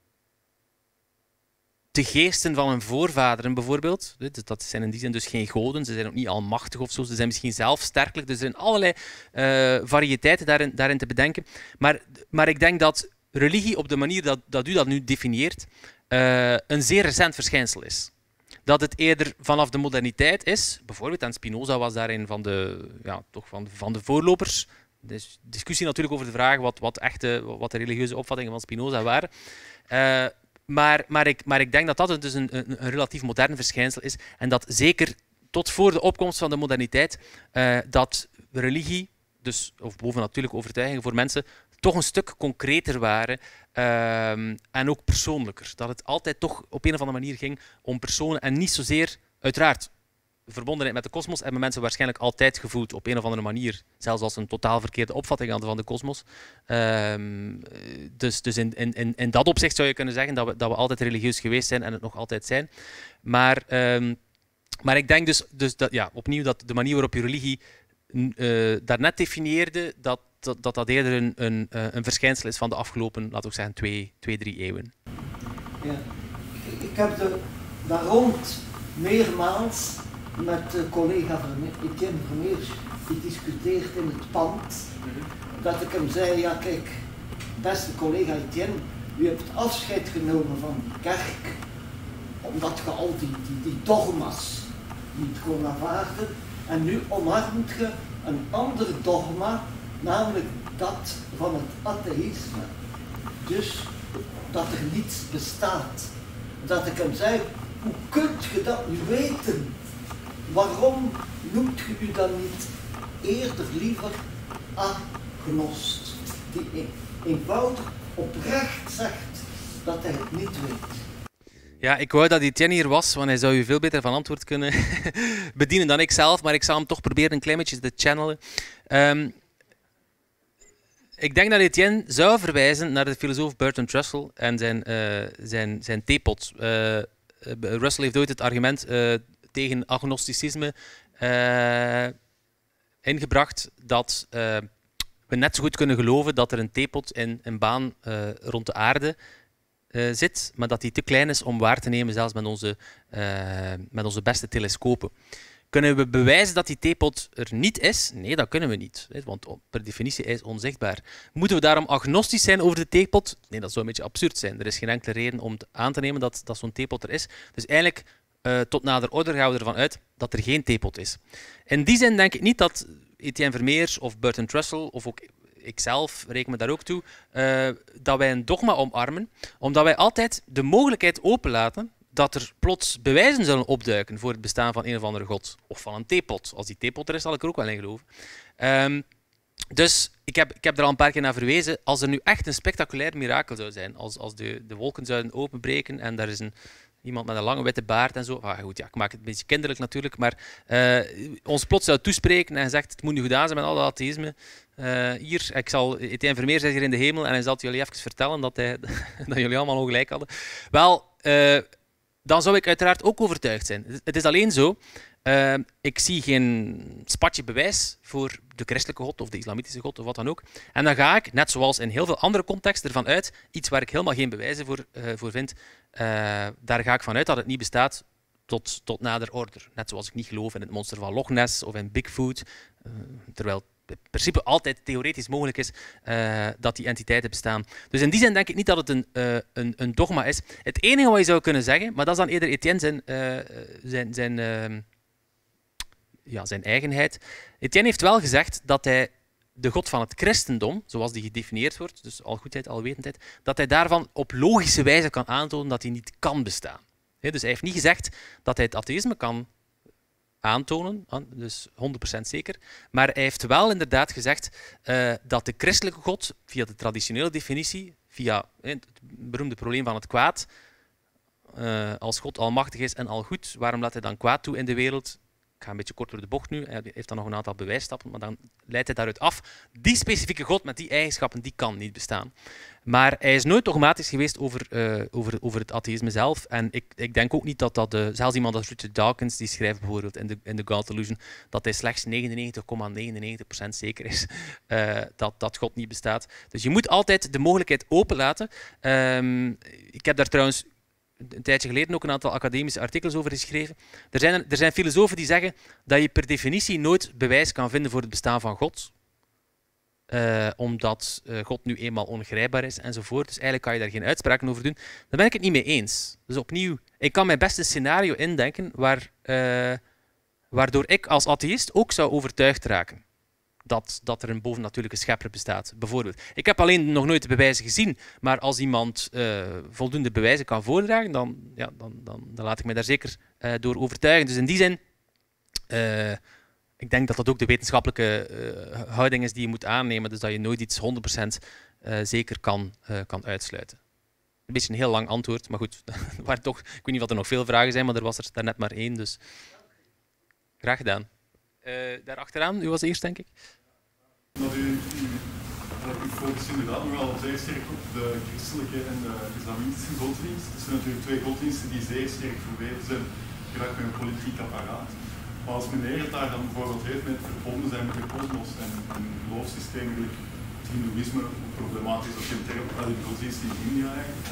de geesten van hun voorvaderen bijvoorbeeld. Dat zijn in die zin dus geen goden, ze zijn ook niet almachtig of zo, ze zijn misschien zelf sterkelijk. Dus er zijn allerlei uh, variëteiten daarin, daarin te bedenken. Maar, maar ik denk dat religie op de manier dat, dat u dat nu definieert, uh, een zeer recent verschijnsel is. Dat het eerder vanaf de moderniteit is, bijvoorbeeld, en Spinoza was daarin van de, ja, toch van, van de voorlopers. Er is discussie natuurlijk over de vraag wat, wat, echte, wat de religieuze opvattingen van Spinoza waren. Uh, Maar, maar, ik, maar ik denk dat dat dus een, een, een relatief modern verschijnsel is. En dat zeker tot voor de opkomst van de moderniteit, uh, dat religie, dus, of bovennatuurlijke overtuigingen voor mensen, toch een stuk concreter waren uh, en ook persoonlijker. Dat het altijd toch op een of andere manier ging om personen en niet zozeer, uiteraard, verbondenheid met de kosmos hebben mensen waarschijnlijk altijd gevoeld op een of andere manier, zelfs als ze een totaal verkeerde opvatting hadden van de kosmos. Um, dus dus in, in, in dat opzicht zou je kunnen zeggen dat we, dat we altijd religieus geweest zijn en het nog altijd zijn. Maar, um, maar ik denk dus, dus dat, ja, opnieuw dat de manier waarop je religie uh, daarnet definieerde, dat dat, dat, dat eerder een, een, een verschijnsel is van de afgelopen, laten we zeggen, twee, twee drie eeuwen. Ja. Ik heb er daar rond meermaals met uh, collega Etienne Vermeers gediscuteerd in het pand, dat ik hem zei, ja kijk, beste collega Etienne, u hebt afscheid genomen van die kerk, omdat je al die, die, die dogma's niet kon aanvaarden, en nu omarmt je een ander dogma, namelijk dat van het atheïsme. Dus dat er niets bestaat. Dat ik hem zei, hoe kunt je dat nu weten? Waarom noemt je u dan niet eerder liever agnost, die eenvoudig oprecht zegt dat hij het niet weet? Ja, ik wou dat Etienne hier was, want hij zou u veel beter van antwoord kunnen bedienen dan ik zelf, maar ik zal hem toch proberen een klein beetje te channelen. Um, ik denk dat Etienne zou verwijzen naar de filosoof Bertrand Russell en zijn, uh, zijn, zijn theepot. Uh, Russell heeft ooit het argument uh, tegen agnosticisme uh, ingebracht dat uh, we net zo goed kunnen geloven dat er een theepot in een baan uh, rond de aarde uh, zit, maar dat die te klein is om waar te nemen, zelfs met onze, uh, met onze beste telescopen. Kunnen we bewijzen dat die theepot er niet is? Nee, dat kunnen we niet, want per definitie is hij onzichtbaar. Moeten we daarom agnostisch zijn over de theepot? Nee, dat zou een beetje absurd zijn. Er is geen enkele reden om aan te nemen dat, dat zo'n theepot er is. Dus eigenlijk, uh, tot nader order gaan we ervan uit dat er geen theepot is. In die zin denk ik niet dat Etienne Vermeers of Bertrand Russell, of ook ikzelf, reken me daar ook toe, uh, dat wij een dogma omarmen, omdat wij altijd de mogelijkheid openlaten dat er plots bewijzen zullen opduiken voor het bestaan van een of andere god. Of van een theepot. Als die theepot er is, zal ik er ook wel in geloven. Um, dus ik heb, ik heb er al een paar keer naar verwezen. Als er nu echt een spectaculair mirakel zou zijn, als, als de, de wolken zouden openbreken en daar is een, iemand met een lange witte baard en zo. Ah, goed, ja, ik maak het een beetje kinderlijk natuurlijk, maar uh, ons plots zou toespreken en zegt, het moet nu gedaan zijn met al dat atheïsme. Uh, hier, ik zal, Etienne Vermeers is hier in de hemel en hij zal jullie even vertellen dat, hij, dat jullie allemaal ongelijk hadden. Wel, uh, dan zou ik uiteraard ook overtuigd zijn. Het is alleen zo, uh, ik zie geen spatje bewijs voor de christelijke god of de islamitische god of wat dan ook. En dan ga ik, net zoals in heel veel andere contexten, ervan uit, iets waar ik helemaal geen bewijzen voor, uh, voor vind, uh, daar ga ik vanuit dat het niet bestaat tot, tot nader order. Net zoals ik niet geloof in het monster van Loch Ness of in Bigfoot, uh, terwijl in principe altijd theoretisch mogelijk is uh, dat die entiteiten bestaan. Dus in die zin denk ik niet dat het een, uh, een, een dogma is. Het enige wat je zou kunnen zeggen, maar dat is dan eerder Etienne zijn, uh, zijn, zijn, uh, ja, zijn eigenheid. Etienne heeft wel gezegd dat hij de god van het christendom, zoals die gedefinieerd wordt, dus algoedheid, alwetendheid, dat hij daarvan op logische wijze kan aantonen dat hij niet kan bestaan. He, dus hij heeft niet gezegd dat hij het atheïsme kan aantonen, dus honderd procent zeker. Maar hij heeft wel inderdaad gezegd uh, dat de christelijke god, via de traditionele definitie, via eh, het beroemde probleem van het kwaad, uh, als God almachtig is en al goed, waarom laat hij dan kwaad toe in de wereld? Ik ga een beetje kort door de bocht nu, hij heeft dan nog een aantal bewijsstappen, maar dan leidt hij daaruit af. Die specifieke god met die eigenschappen, die kan niet bestaan. Maar hij is nooit dogmatisch geweest over, uh, over, over het atheïsme zelf. En ik, ik denk ook niet dat dat, uh, zelfs iemand als Richard Dawkins, die schrijft bijvoorbeeld in The, in The God Delusion, dat hij slechts negenennegentig komma negenennegentig procent zeker is uh, dat, dat God niet bestaat. Dus je moet altijd de mogelijkheid openlaten. Um, ik heb daar trouwens een tijdje geleden ook een aantal academische artikels over geschreven. Er zijn, er zijn filosofen die zeggen dat je per definitie nooit bewijs kan vinden voor het bestaan van God. Uh, omdat uh, God nu eenmaal ongrijpbaar is enzovoort. Dus eigenlijk kan je daar geen uitspraken over doen. Daar ben ik het niet mee eens. Dus opnieuw, ik kan mijn best een scenario indenken waar, uh, waardoor ik als atheïst ook zou overtuigd raken dat, dat er een bovennatuurlijke schepper bestaat, bijvoorbeeld. Ik heb alleen nog nooit de bewijzen gezien, maar als iemand uh, voldoende bewijzen kan voordragen, dan, ja, dan, dan, dan laat ik mij daar zeker uh, door overtuigen. Dus in die zin, uh, ik denk dat dat ook de wetenschappelijke uh, houding is die je moet aannemen, dus dat je nooit iets honderd procent uh, zeker kan, uh, kan uitsluiten. Een beetje een heel lang antwoord, maar goed, waar toch, ik weet niet of er nog veel vragen zijn, maar er was er daarnet maar één, dus graag gedaan. Uh, daar achteraan, u was eerst, denk ik. Dat u, u, u focust inderdaad nogal zeer sterk op de christelijke en de islamitische godsdienst. Het zijn natuurlijk twee godsdiensten die zeer sterk verweven zijn, geraakt met een politiek apparaat. Maar als meneer het daar dan bijvoorbeeld heeft met verbonden zijn met de kosmos en een geloofssysteem, gelijk het hindoeïsme, problematisch als je een term uit de godsdienst in India eigenlijk.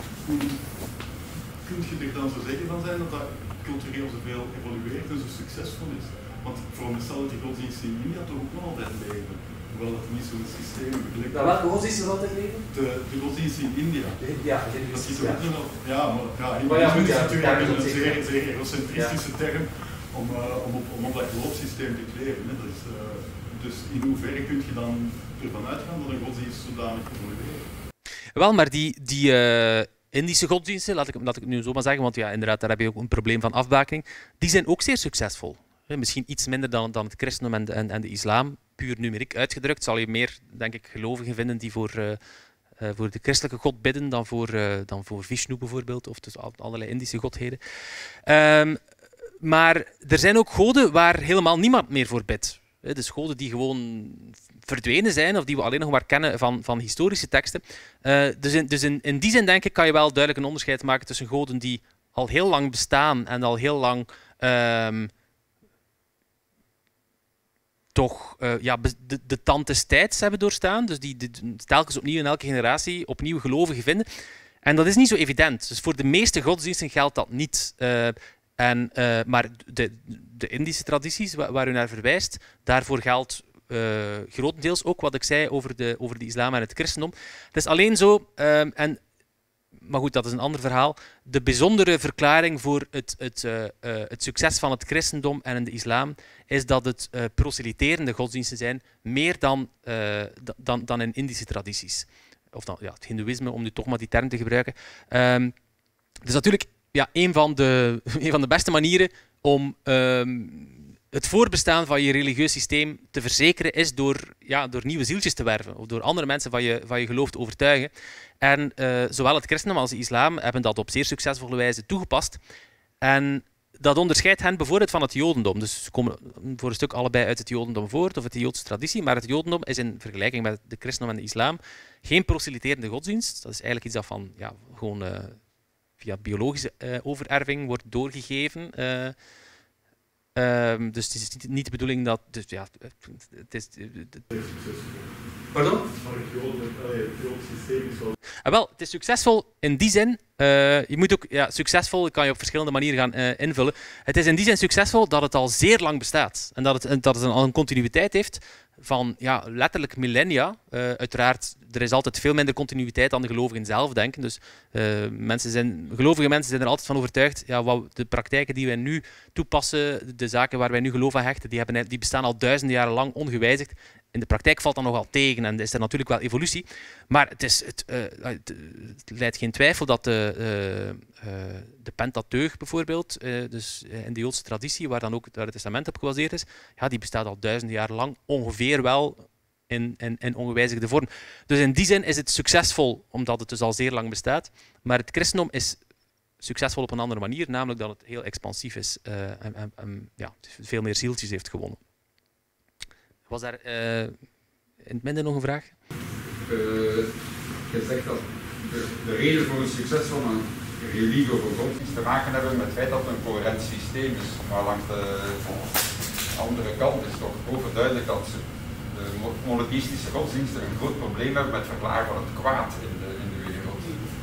Kun je er dan zo zeker van zijn dat dat cultureel zoveel evolueert en zo succesvol is? Want ik veronderstel dat die godsdiensten in India toch ook nog altijd leven. Hoewel dat niet zo'n systeem is. Nou, welke godsdiensten nog altijd leven? De, de godsdiensten in India. Ja, dat is ook nog. Ja, maar ja, maar ja, is ja, natuurlijk ja, een zeer, zeer egocentristische ja. term om, uh, om, op, om op dat geloofssysteem te kleren. Hè. Dus, uh, dus in hoeverre kun je dan ervan uitgaan dat een godsdienst zodanig evolueert? Wel, maar die... die uh... Indische godsdiensten, laat ik, laat ik het nu zo maar zeggen, want ja, inderdaad, daar heb je ook een probleem van afbakening, die zijn ook zeer succesvol. Misschien iets minder dan, dan het christendom en de, en, en de islam, puur numeriek uitgedrukt, zal je meer, denk ik, gelovigen vinden die voor, uh, uh, voor de christelijke god bidden dan voor, uh, dan voor Vishnu bijvoorbeeld, of dus allerlei Indische godheden. Um, maar er zijn ook goden waar helemaal niemand meer voor bidt. Dus goden die gewoon verdwenen zijn of die we alleen nog maar kennen van, van historische teksten. Uh, dus in, dus in, in die zin denk ik kan je wel duidelijk een onderscheid maken tussen goden die al heel lang bestaan en al heel lang um, toch uh, ja, de, de tand des tijds hebben doorstaan. Dus die, die telkens opnieuw in elke generatie opnieuw gelovigen vinden. En dat is niet zo evident. Dus voor de meeste godsdiensten geldt dat niet. Uh, en, uh, maar de, de Indische tradities waar, waar u naar verwijst, daarvoor geldt uh, grotendeels ook wat ik zei over de, over de islam en het christendom. Het is alleen zo, uh, en, maar goed, dat is een ander verhaal, de bijzondere verklaring voor het, het, uh, uh, het succes van het christendom en de islam is dat het uh, proselyterende godsdiensten zijn, meer dan, uh, dan, dan in Indische tradities. Of dan, ja, het hindoeïsme, om nu toch maar die term te gebruiken. Um, dus natuurlijk, ja, een van de, een van de beste manieren om um, het voorbestaan van je religieus systeem te verzekeren is door, ja, door nieuwe zieltjes te werven of door andere mensen van je, van je geloof te overtuigen. En uh, zowel het christendom als de islam hebben dat op zeer succesvolle wijze toegepast. En dat onderscheidt hen bijvoorbeeld van het jodendom. Dus ze komen voor een stuk allebei uit het jodendom voort, of uit de joodse traditie, maar het jodendom is in vergelijking met de christendom en de islam geen proselyterende godsdienst. Dat is eigenlijk iets dat van, ja, gewoon uh, via biologische uh, overerving wordt doorgegeven. Uh, uh, dus het is niet de bedoeling dat... Dus, ja, het is, uh, Pardon? Maar het Joodse systeem is wel... Ah, wel, het is succesvol in die zin. Uh, je moet ook, ja, succesvol kan je op verschillende manieren gaan uh, invullen. Het is in die zin succesvol dat het al zeer lang bestaat. En dat het, dat het een, al een continuïteit heeft van, ja, letterlijk millennia. Uh, uiteraard, er is altijd veel minder continuïteit dan de gelovigen zelf denken. Dus uh, mensen zijn, gelovige mensen zijn er altijd van overtuigd. Ja, wat, de praktijken die wij nu toepassen, de zaken waar wij nu geloof aan hechten, die, hebben, die bestaan al duizenden jaren lang ongewijzigd. In de praktijk valt dat nogal tegen en is er natuurlijk wel evolutie. Maar het, is, het, uh, het, het leidt geen twijfel dat de, uh, uh, de Pentateuch bijvoorbeeld, uh, dus in de Joodse traditie, waar dan ook het Testament op gebaseerd is, ja, die bestaat al duizenden jaren lang ongeveer wel in, in, in ongewijzigde vorm. Dus in die zin is het succesvol, omdat het dus al zeer lang bestaat. Maar het christendom is succesvol op een andere manier, namelijk dat het heel expansief is uh, en, en, en ja, veel meer zieltjes heeft gewonnen. Was daar uh, in het midden nog een vraag? Uh, je zegt dat de, de reden voor een succes van een religie of een godsdienst te maken hebben met het feit dat het een coherent systeem is. Maar langs de andere kant is toch overduidelijk dat de monotheïstische godsdiensten een groot probleem hebben met het verklaren van het kwaad in de, in de wereld.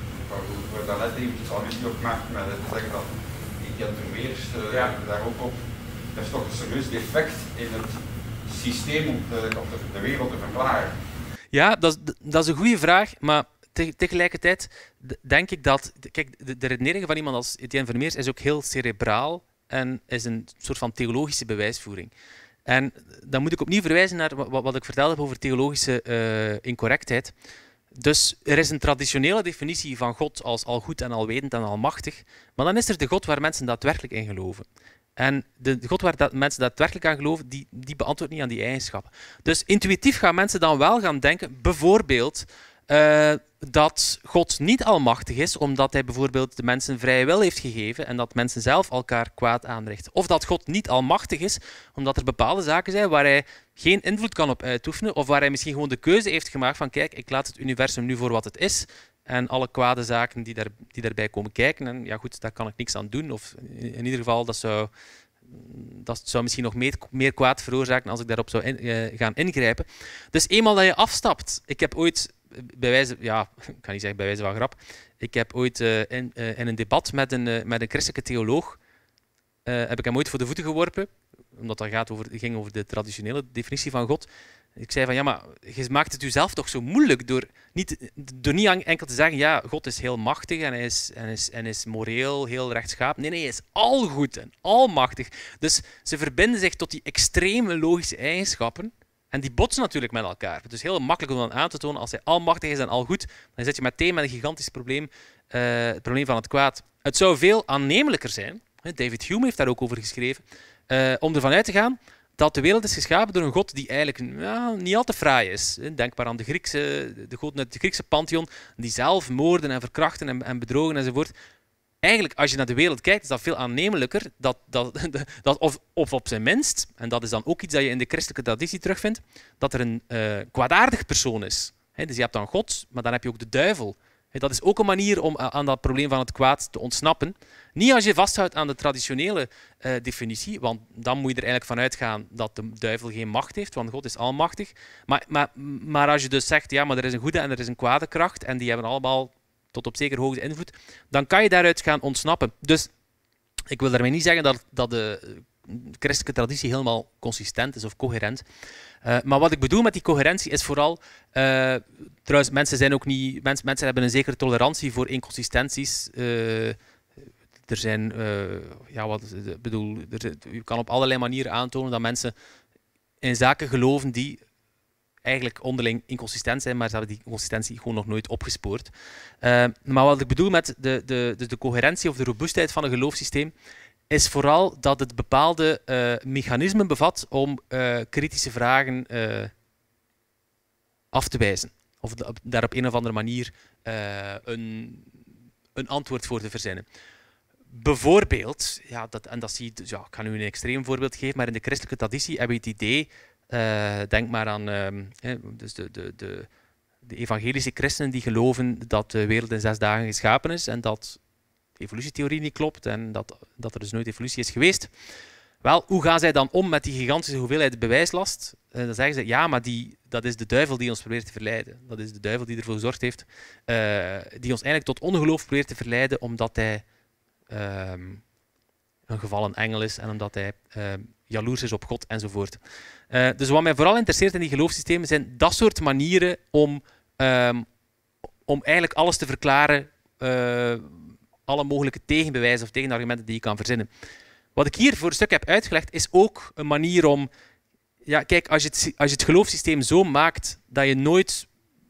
We daar net eventjes allusie op gemaakt met te zeggen dat Etienne Vermeers uh, ja. daar ook op. Er is toch een serieus defect in het systeem om de, of de, de wereld te verklaren? Ja, dat is, dat is een goede vraag, maar te, tegelijkertijd denk ik dat... Kijk, de, de redenering van iemand als Etienne Vermeers is ook heel cerebraal en is een soort van theologische bewijsvoering. En dan moet ik opnieuw verwijzen naar wat, wat ik verteld heb over theologische uh, incorrectheid. Dus er is een traditionele definitie van God als algoed en alwetend en almachtig, maar dan is er de God waar mensen daadwerkelijk in geloven. En de God waar dat mensen daadwerkelijk aan geloven, die, die beantwoordt niet aan die eigenschappen. Dus intuïtief gaan mensen dan wel gaan denken, bijvoorbeeld, uh, dat God niet almachtig is, omdat hij bijvoorbeeld de mensen vrije wil heeft gegeven en dat mensen zelf elkaar kwaad aanrichten. Of dat God niet almachtig is, omdat er bepaalde zaken zijn waar hij geen invloed kan op uitoefenen, of waar hij misschien gewoon de keuze heeft gemaakt van, kijk, ik laat het universum nu voor wat het is, en alle kwade zaken die, daar, die daarbij komen kijken. En ja goed, daar kan ik niks aan doen. Of in, in ieder geval, dat zou, dat zou misschien nog meer, meer kwaad veroorzaken als ik daarop zou in, uh, gaan ingrijpen. Dus eenmaal dat je afstapt... Ik heb ooit, bij wijze... Ja, ik kan niet zeggen bij wijze van grap. Ik heb ooit uh, in, uh, in een debat met een, uh, met een christelijke theoloog... Uh, heb ik hem ooit voor de voeten geworpen. Omdat dat gaat over, ging over de traditionele definitie van God. Ik zei van, ja, maar je maakt het jezelf toch zo moeilijk door niet, door niet enkel te zeggen, ja, God is heel machtig en hij is, en is, en is moreel, heel rechtschapen. Nee, nee, hij is algoed en almachtig. Dus ze verbinden zich tot die extreme logische eigenschappen en die botsen natuurlijk met elkaar. Het is heel makkelijk om dan aan te tonen, als hij almachtig is en algoed, dan zit je meteen met een gigantisch probleem, uh, het probleem van het kwaad. Het zou veel aannemelijker zijn, David Hume heeft daar ook over geschreven, uh, om ervan uit te gaan dat de wereld is geschapen door een god die eigenlijk ja, niet al te fraai is. Denk maar aan de Griekse, de goden uit het Griekse pantheon, die zelf moorden en verkrachten en, en bedrogen enzovoort. Eigenlijk, als je naar de wereld kijkt, is dat veel aannemelijker dat, dat, dat of, of op zijn minst, en dat is dan ook iets dat je in de christelijke traditie terugvindt, dat er een uh, kwaadaardig persoon is. He, dus je hebt dan God, maar dan heb je ook de duivel. He, dat is ook een manier om aan dat probleem van het kwaad te ontsnappen. Niet als je vasthoudt aan de traditionele uh, definitie, want dan moet je er eigenlijk van uitgaan dat de duivel geen macht heeft, want God is almachtig. Maar, maar, maar als je dus zegt, ja, maar er is een goede en er is een kwade kracht en die hebben allemaal tot op zekere hoogte invloed, dan kan je daaruit gaan ontsnappen. Dus ik wil daarmee niet zeggen dat, dat de christelijke traditie helemaal consistent is of coherent. Uh, maar wat ik bedoel met die coherentie is vooral... Uh, trouwens, mensen, zijn ook niet, mens, mensen hebben een zekere tolerantie voor inconsistenties. Uh, er zijn... Uh, ja, wat, ik bedoel, er, je kan op allerlei manieren aantonen dat mensen in zaken geloven die eigenlijk onderling inconsistent zijn, maar ze hebben die consistentie gewoon nog nooit opgespoord. Uh, maar wat ik bedoel met de, de, de, de coherentie of de robuustheid van een geloofssysteem is vooral dat het bepaalde uh, mechanismen bevat om uh, kritische vragen uh, af te wijzen. Of de, daar op een of andere manier uh, een, een antwoord voor te verzinnen. Bijvoorbeeld, ja, dat, en dat zie je, dus ja, ik ga nu een extreem voorbeeld geven, maar in de christelijke traditie hebben we het idee, uh, denk maar aan um, eh, dus de, de, de, de evangelische christenen die geloven dat de wereld in zes dagen geschapen is en dat de evolutietheorie niet klopt en dat, dat er dus nooit evolutie is geweest. Wel, hoe gaan zij dan om met die gigantische hoeveelheid bewijslast? Uh, dan zeggen ze, ja, maar die, dat is de duivel die ons probeert te verleiden. Dat is de duivel die ervoor gezorgd heeft, uh, die ons eigenlijk tot ongeloof probeert te verleiden, omdat hij uh, een gevallen engel is en omdat hij uh, jaloers is op God enzovoort. Uh, dus wat mij vooral interesseert in die geloofssystemen zijn dat soort manieren om, um, om eigenlijk alles te verklaren, uh, alle mogelijke tegenbewijzen of tegenargumenten die je kan verzinnen. Wat ik hier voor een stuk heb uitgelegd, is ook een manier om... Ja, kijk, als je het, als je het geloofssysteem zo maakt dat je nooit,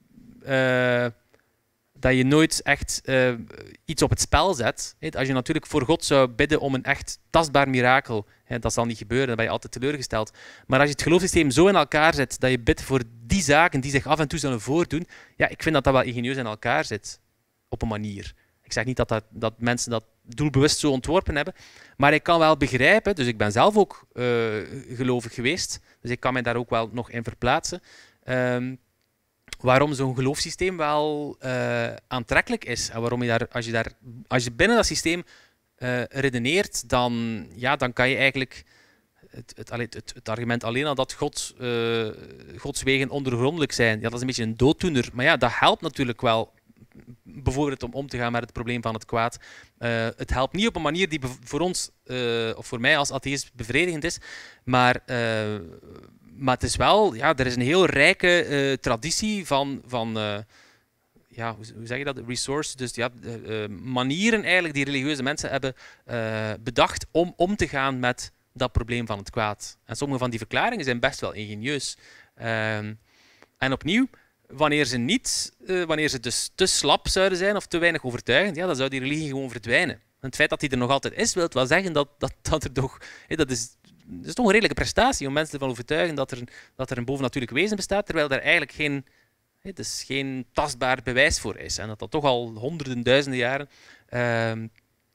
uh, dat je nooit echt uh, iets op het spel zet. He, als je natuurlijk voor God zou bidden om een echt tastbaar mirakel, he, dat zal niet gebeuren, dan ben je altijd teleurgesteld. Maar als je het geloofssysteem zo in elkaar zet dat je bidt voor die zaken die zich af en toe zullen voordoen, ja, ik vind dat dat wel ingenieus in elkaar zit, op een manier. Ik zeg niet dat, dat, dat mensen dat doelbewust zo ontworpen hebben, maar ik kan wel begrijpen, dus ik ben zelf ook uh, gelovig geweest, dus ik kan mij daar ook wel nog in verplaatsen, um, waarom zo'n geloofssysteem wel uh, aantrekkelijk is. En waarom je daar, als je, daar, als je binnen dat systeem uh, redeneert, dan, ja, dan kan je eigenlijk het, het, het, het argument alleen al dat God, uh, Gods wegen ondergrondelijk zijn, ja, dat is een beetje een dooddoener, maar ja, dat helpt natuurlijk wel. Bijvoorbeeld om om te gaan met het probleem van het kwaad. Uh, het helpt niet op een manier die voor ons, uh, of voor mij als atheïst, bevredigend is, maar, uh, maar het is wel, ja, er is een heel rijke uh, traditie van, van uh, ja, hoe, hoe zeg je dat, resources, dus ja, uh, manieren eigenlijk die religieuze mensen hebben uh, bedacht om om te gaan met dat probleem van het kwaad. En sommige van die verklaringen zijn best wel ingenieus. Uh, en opnieuw, Wanneer ze, niet, uh, wanneer ze dus te slap zouden zijn of te weinig overtuigend, ja, dan zou die religie gewoon verdwijnen. En het feit dat die er nog altijd is, wil wel zeggen dat, dat, dat er toch... Hey, dat, is, dat is toch een redelijke prestatie om mensen ervan overtuigen dat er, dat er een bovennatuurlijk wezen bestaat, terwijl er eigenlijk geen, hey, dus geen tastbaar bewijs voor is. En dat dat toch al honderden, duizenden jaren uh,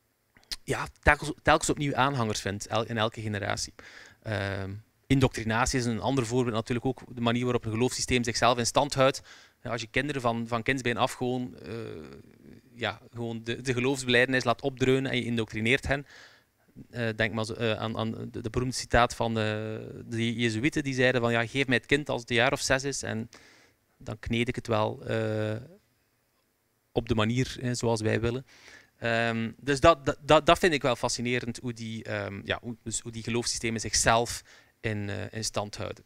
ja, telkens, telkens opnieuw aanhangers vindt el, in elke generatie. Uh, Indoctrinatie is een ander voorbeeld, natuurlijk ook de manier waarop een geloofssysteem zichzelf in stand houdt. Als je kinderen van, van kindsbeen af gewoon, uh, ja, gewoon de, de geloofsbelijdenis laat opdreunen en je indoctrineert hen. Uh, denk maar zo, uh, aan, aan de, de beroemde citaat van de, de Jezuïeten die zeiden van ja, geef mij het kind als het een jaar of zes is en dan kneed ik het wel uh, op de manier eh, zoals wij willen. Um, dus dat, dat, dat vind ik wel fascinerend, hoe die, um, ja, hoe, dus hoe die geloofssystemen zichzelf In, uh, in stand houden.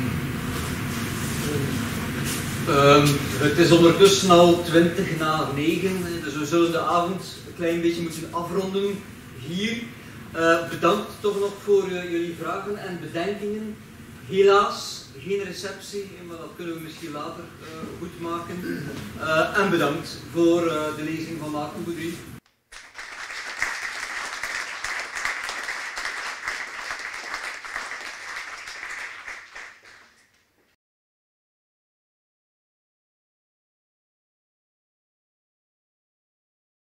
Um, het is ondertussen al twintig na negen, dus we zullen de avond een klein beetje moeten afronden hier. Uh, bedankt toch nog voor uh, jullie vragen en bedenkingen. Helaas geen receptie, maar dat kunnen we misschien later uh, goed maken. Uh, en bedankt voor uh, de lezing van Maarten Boudry.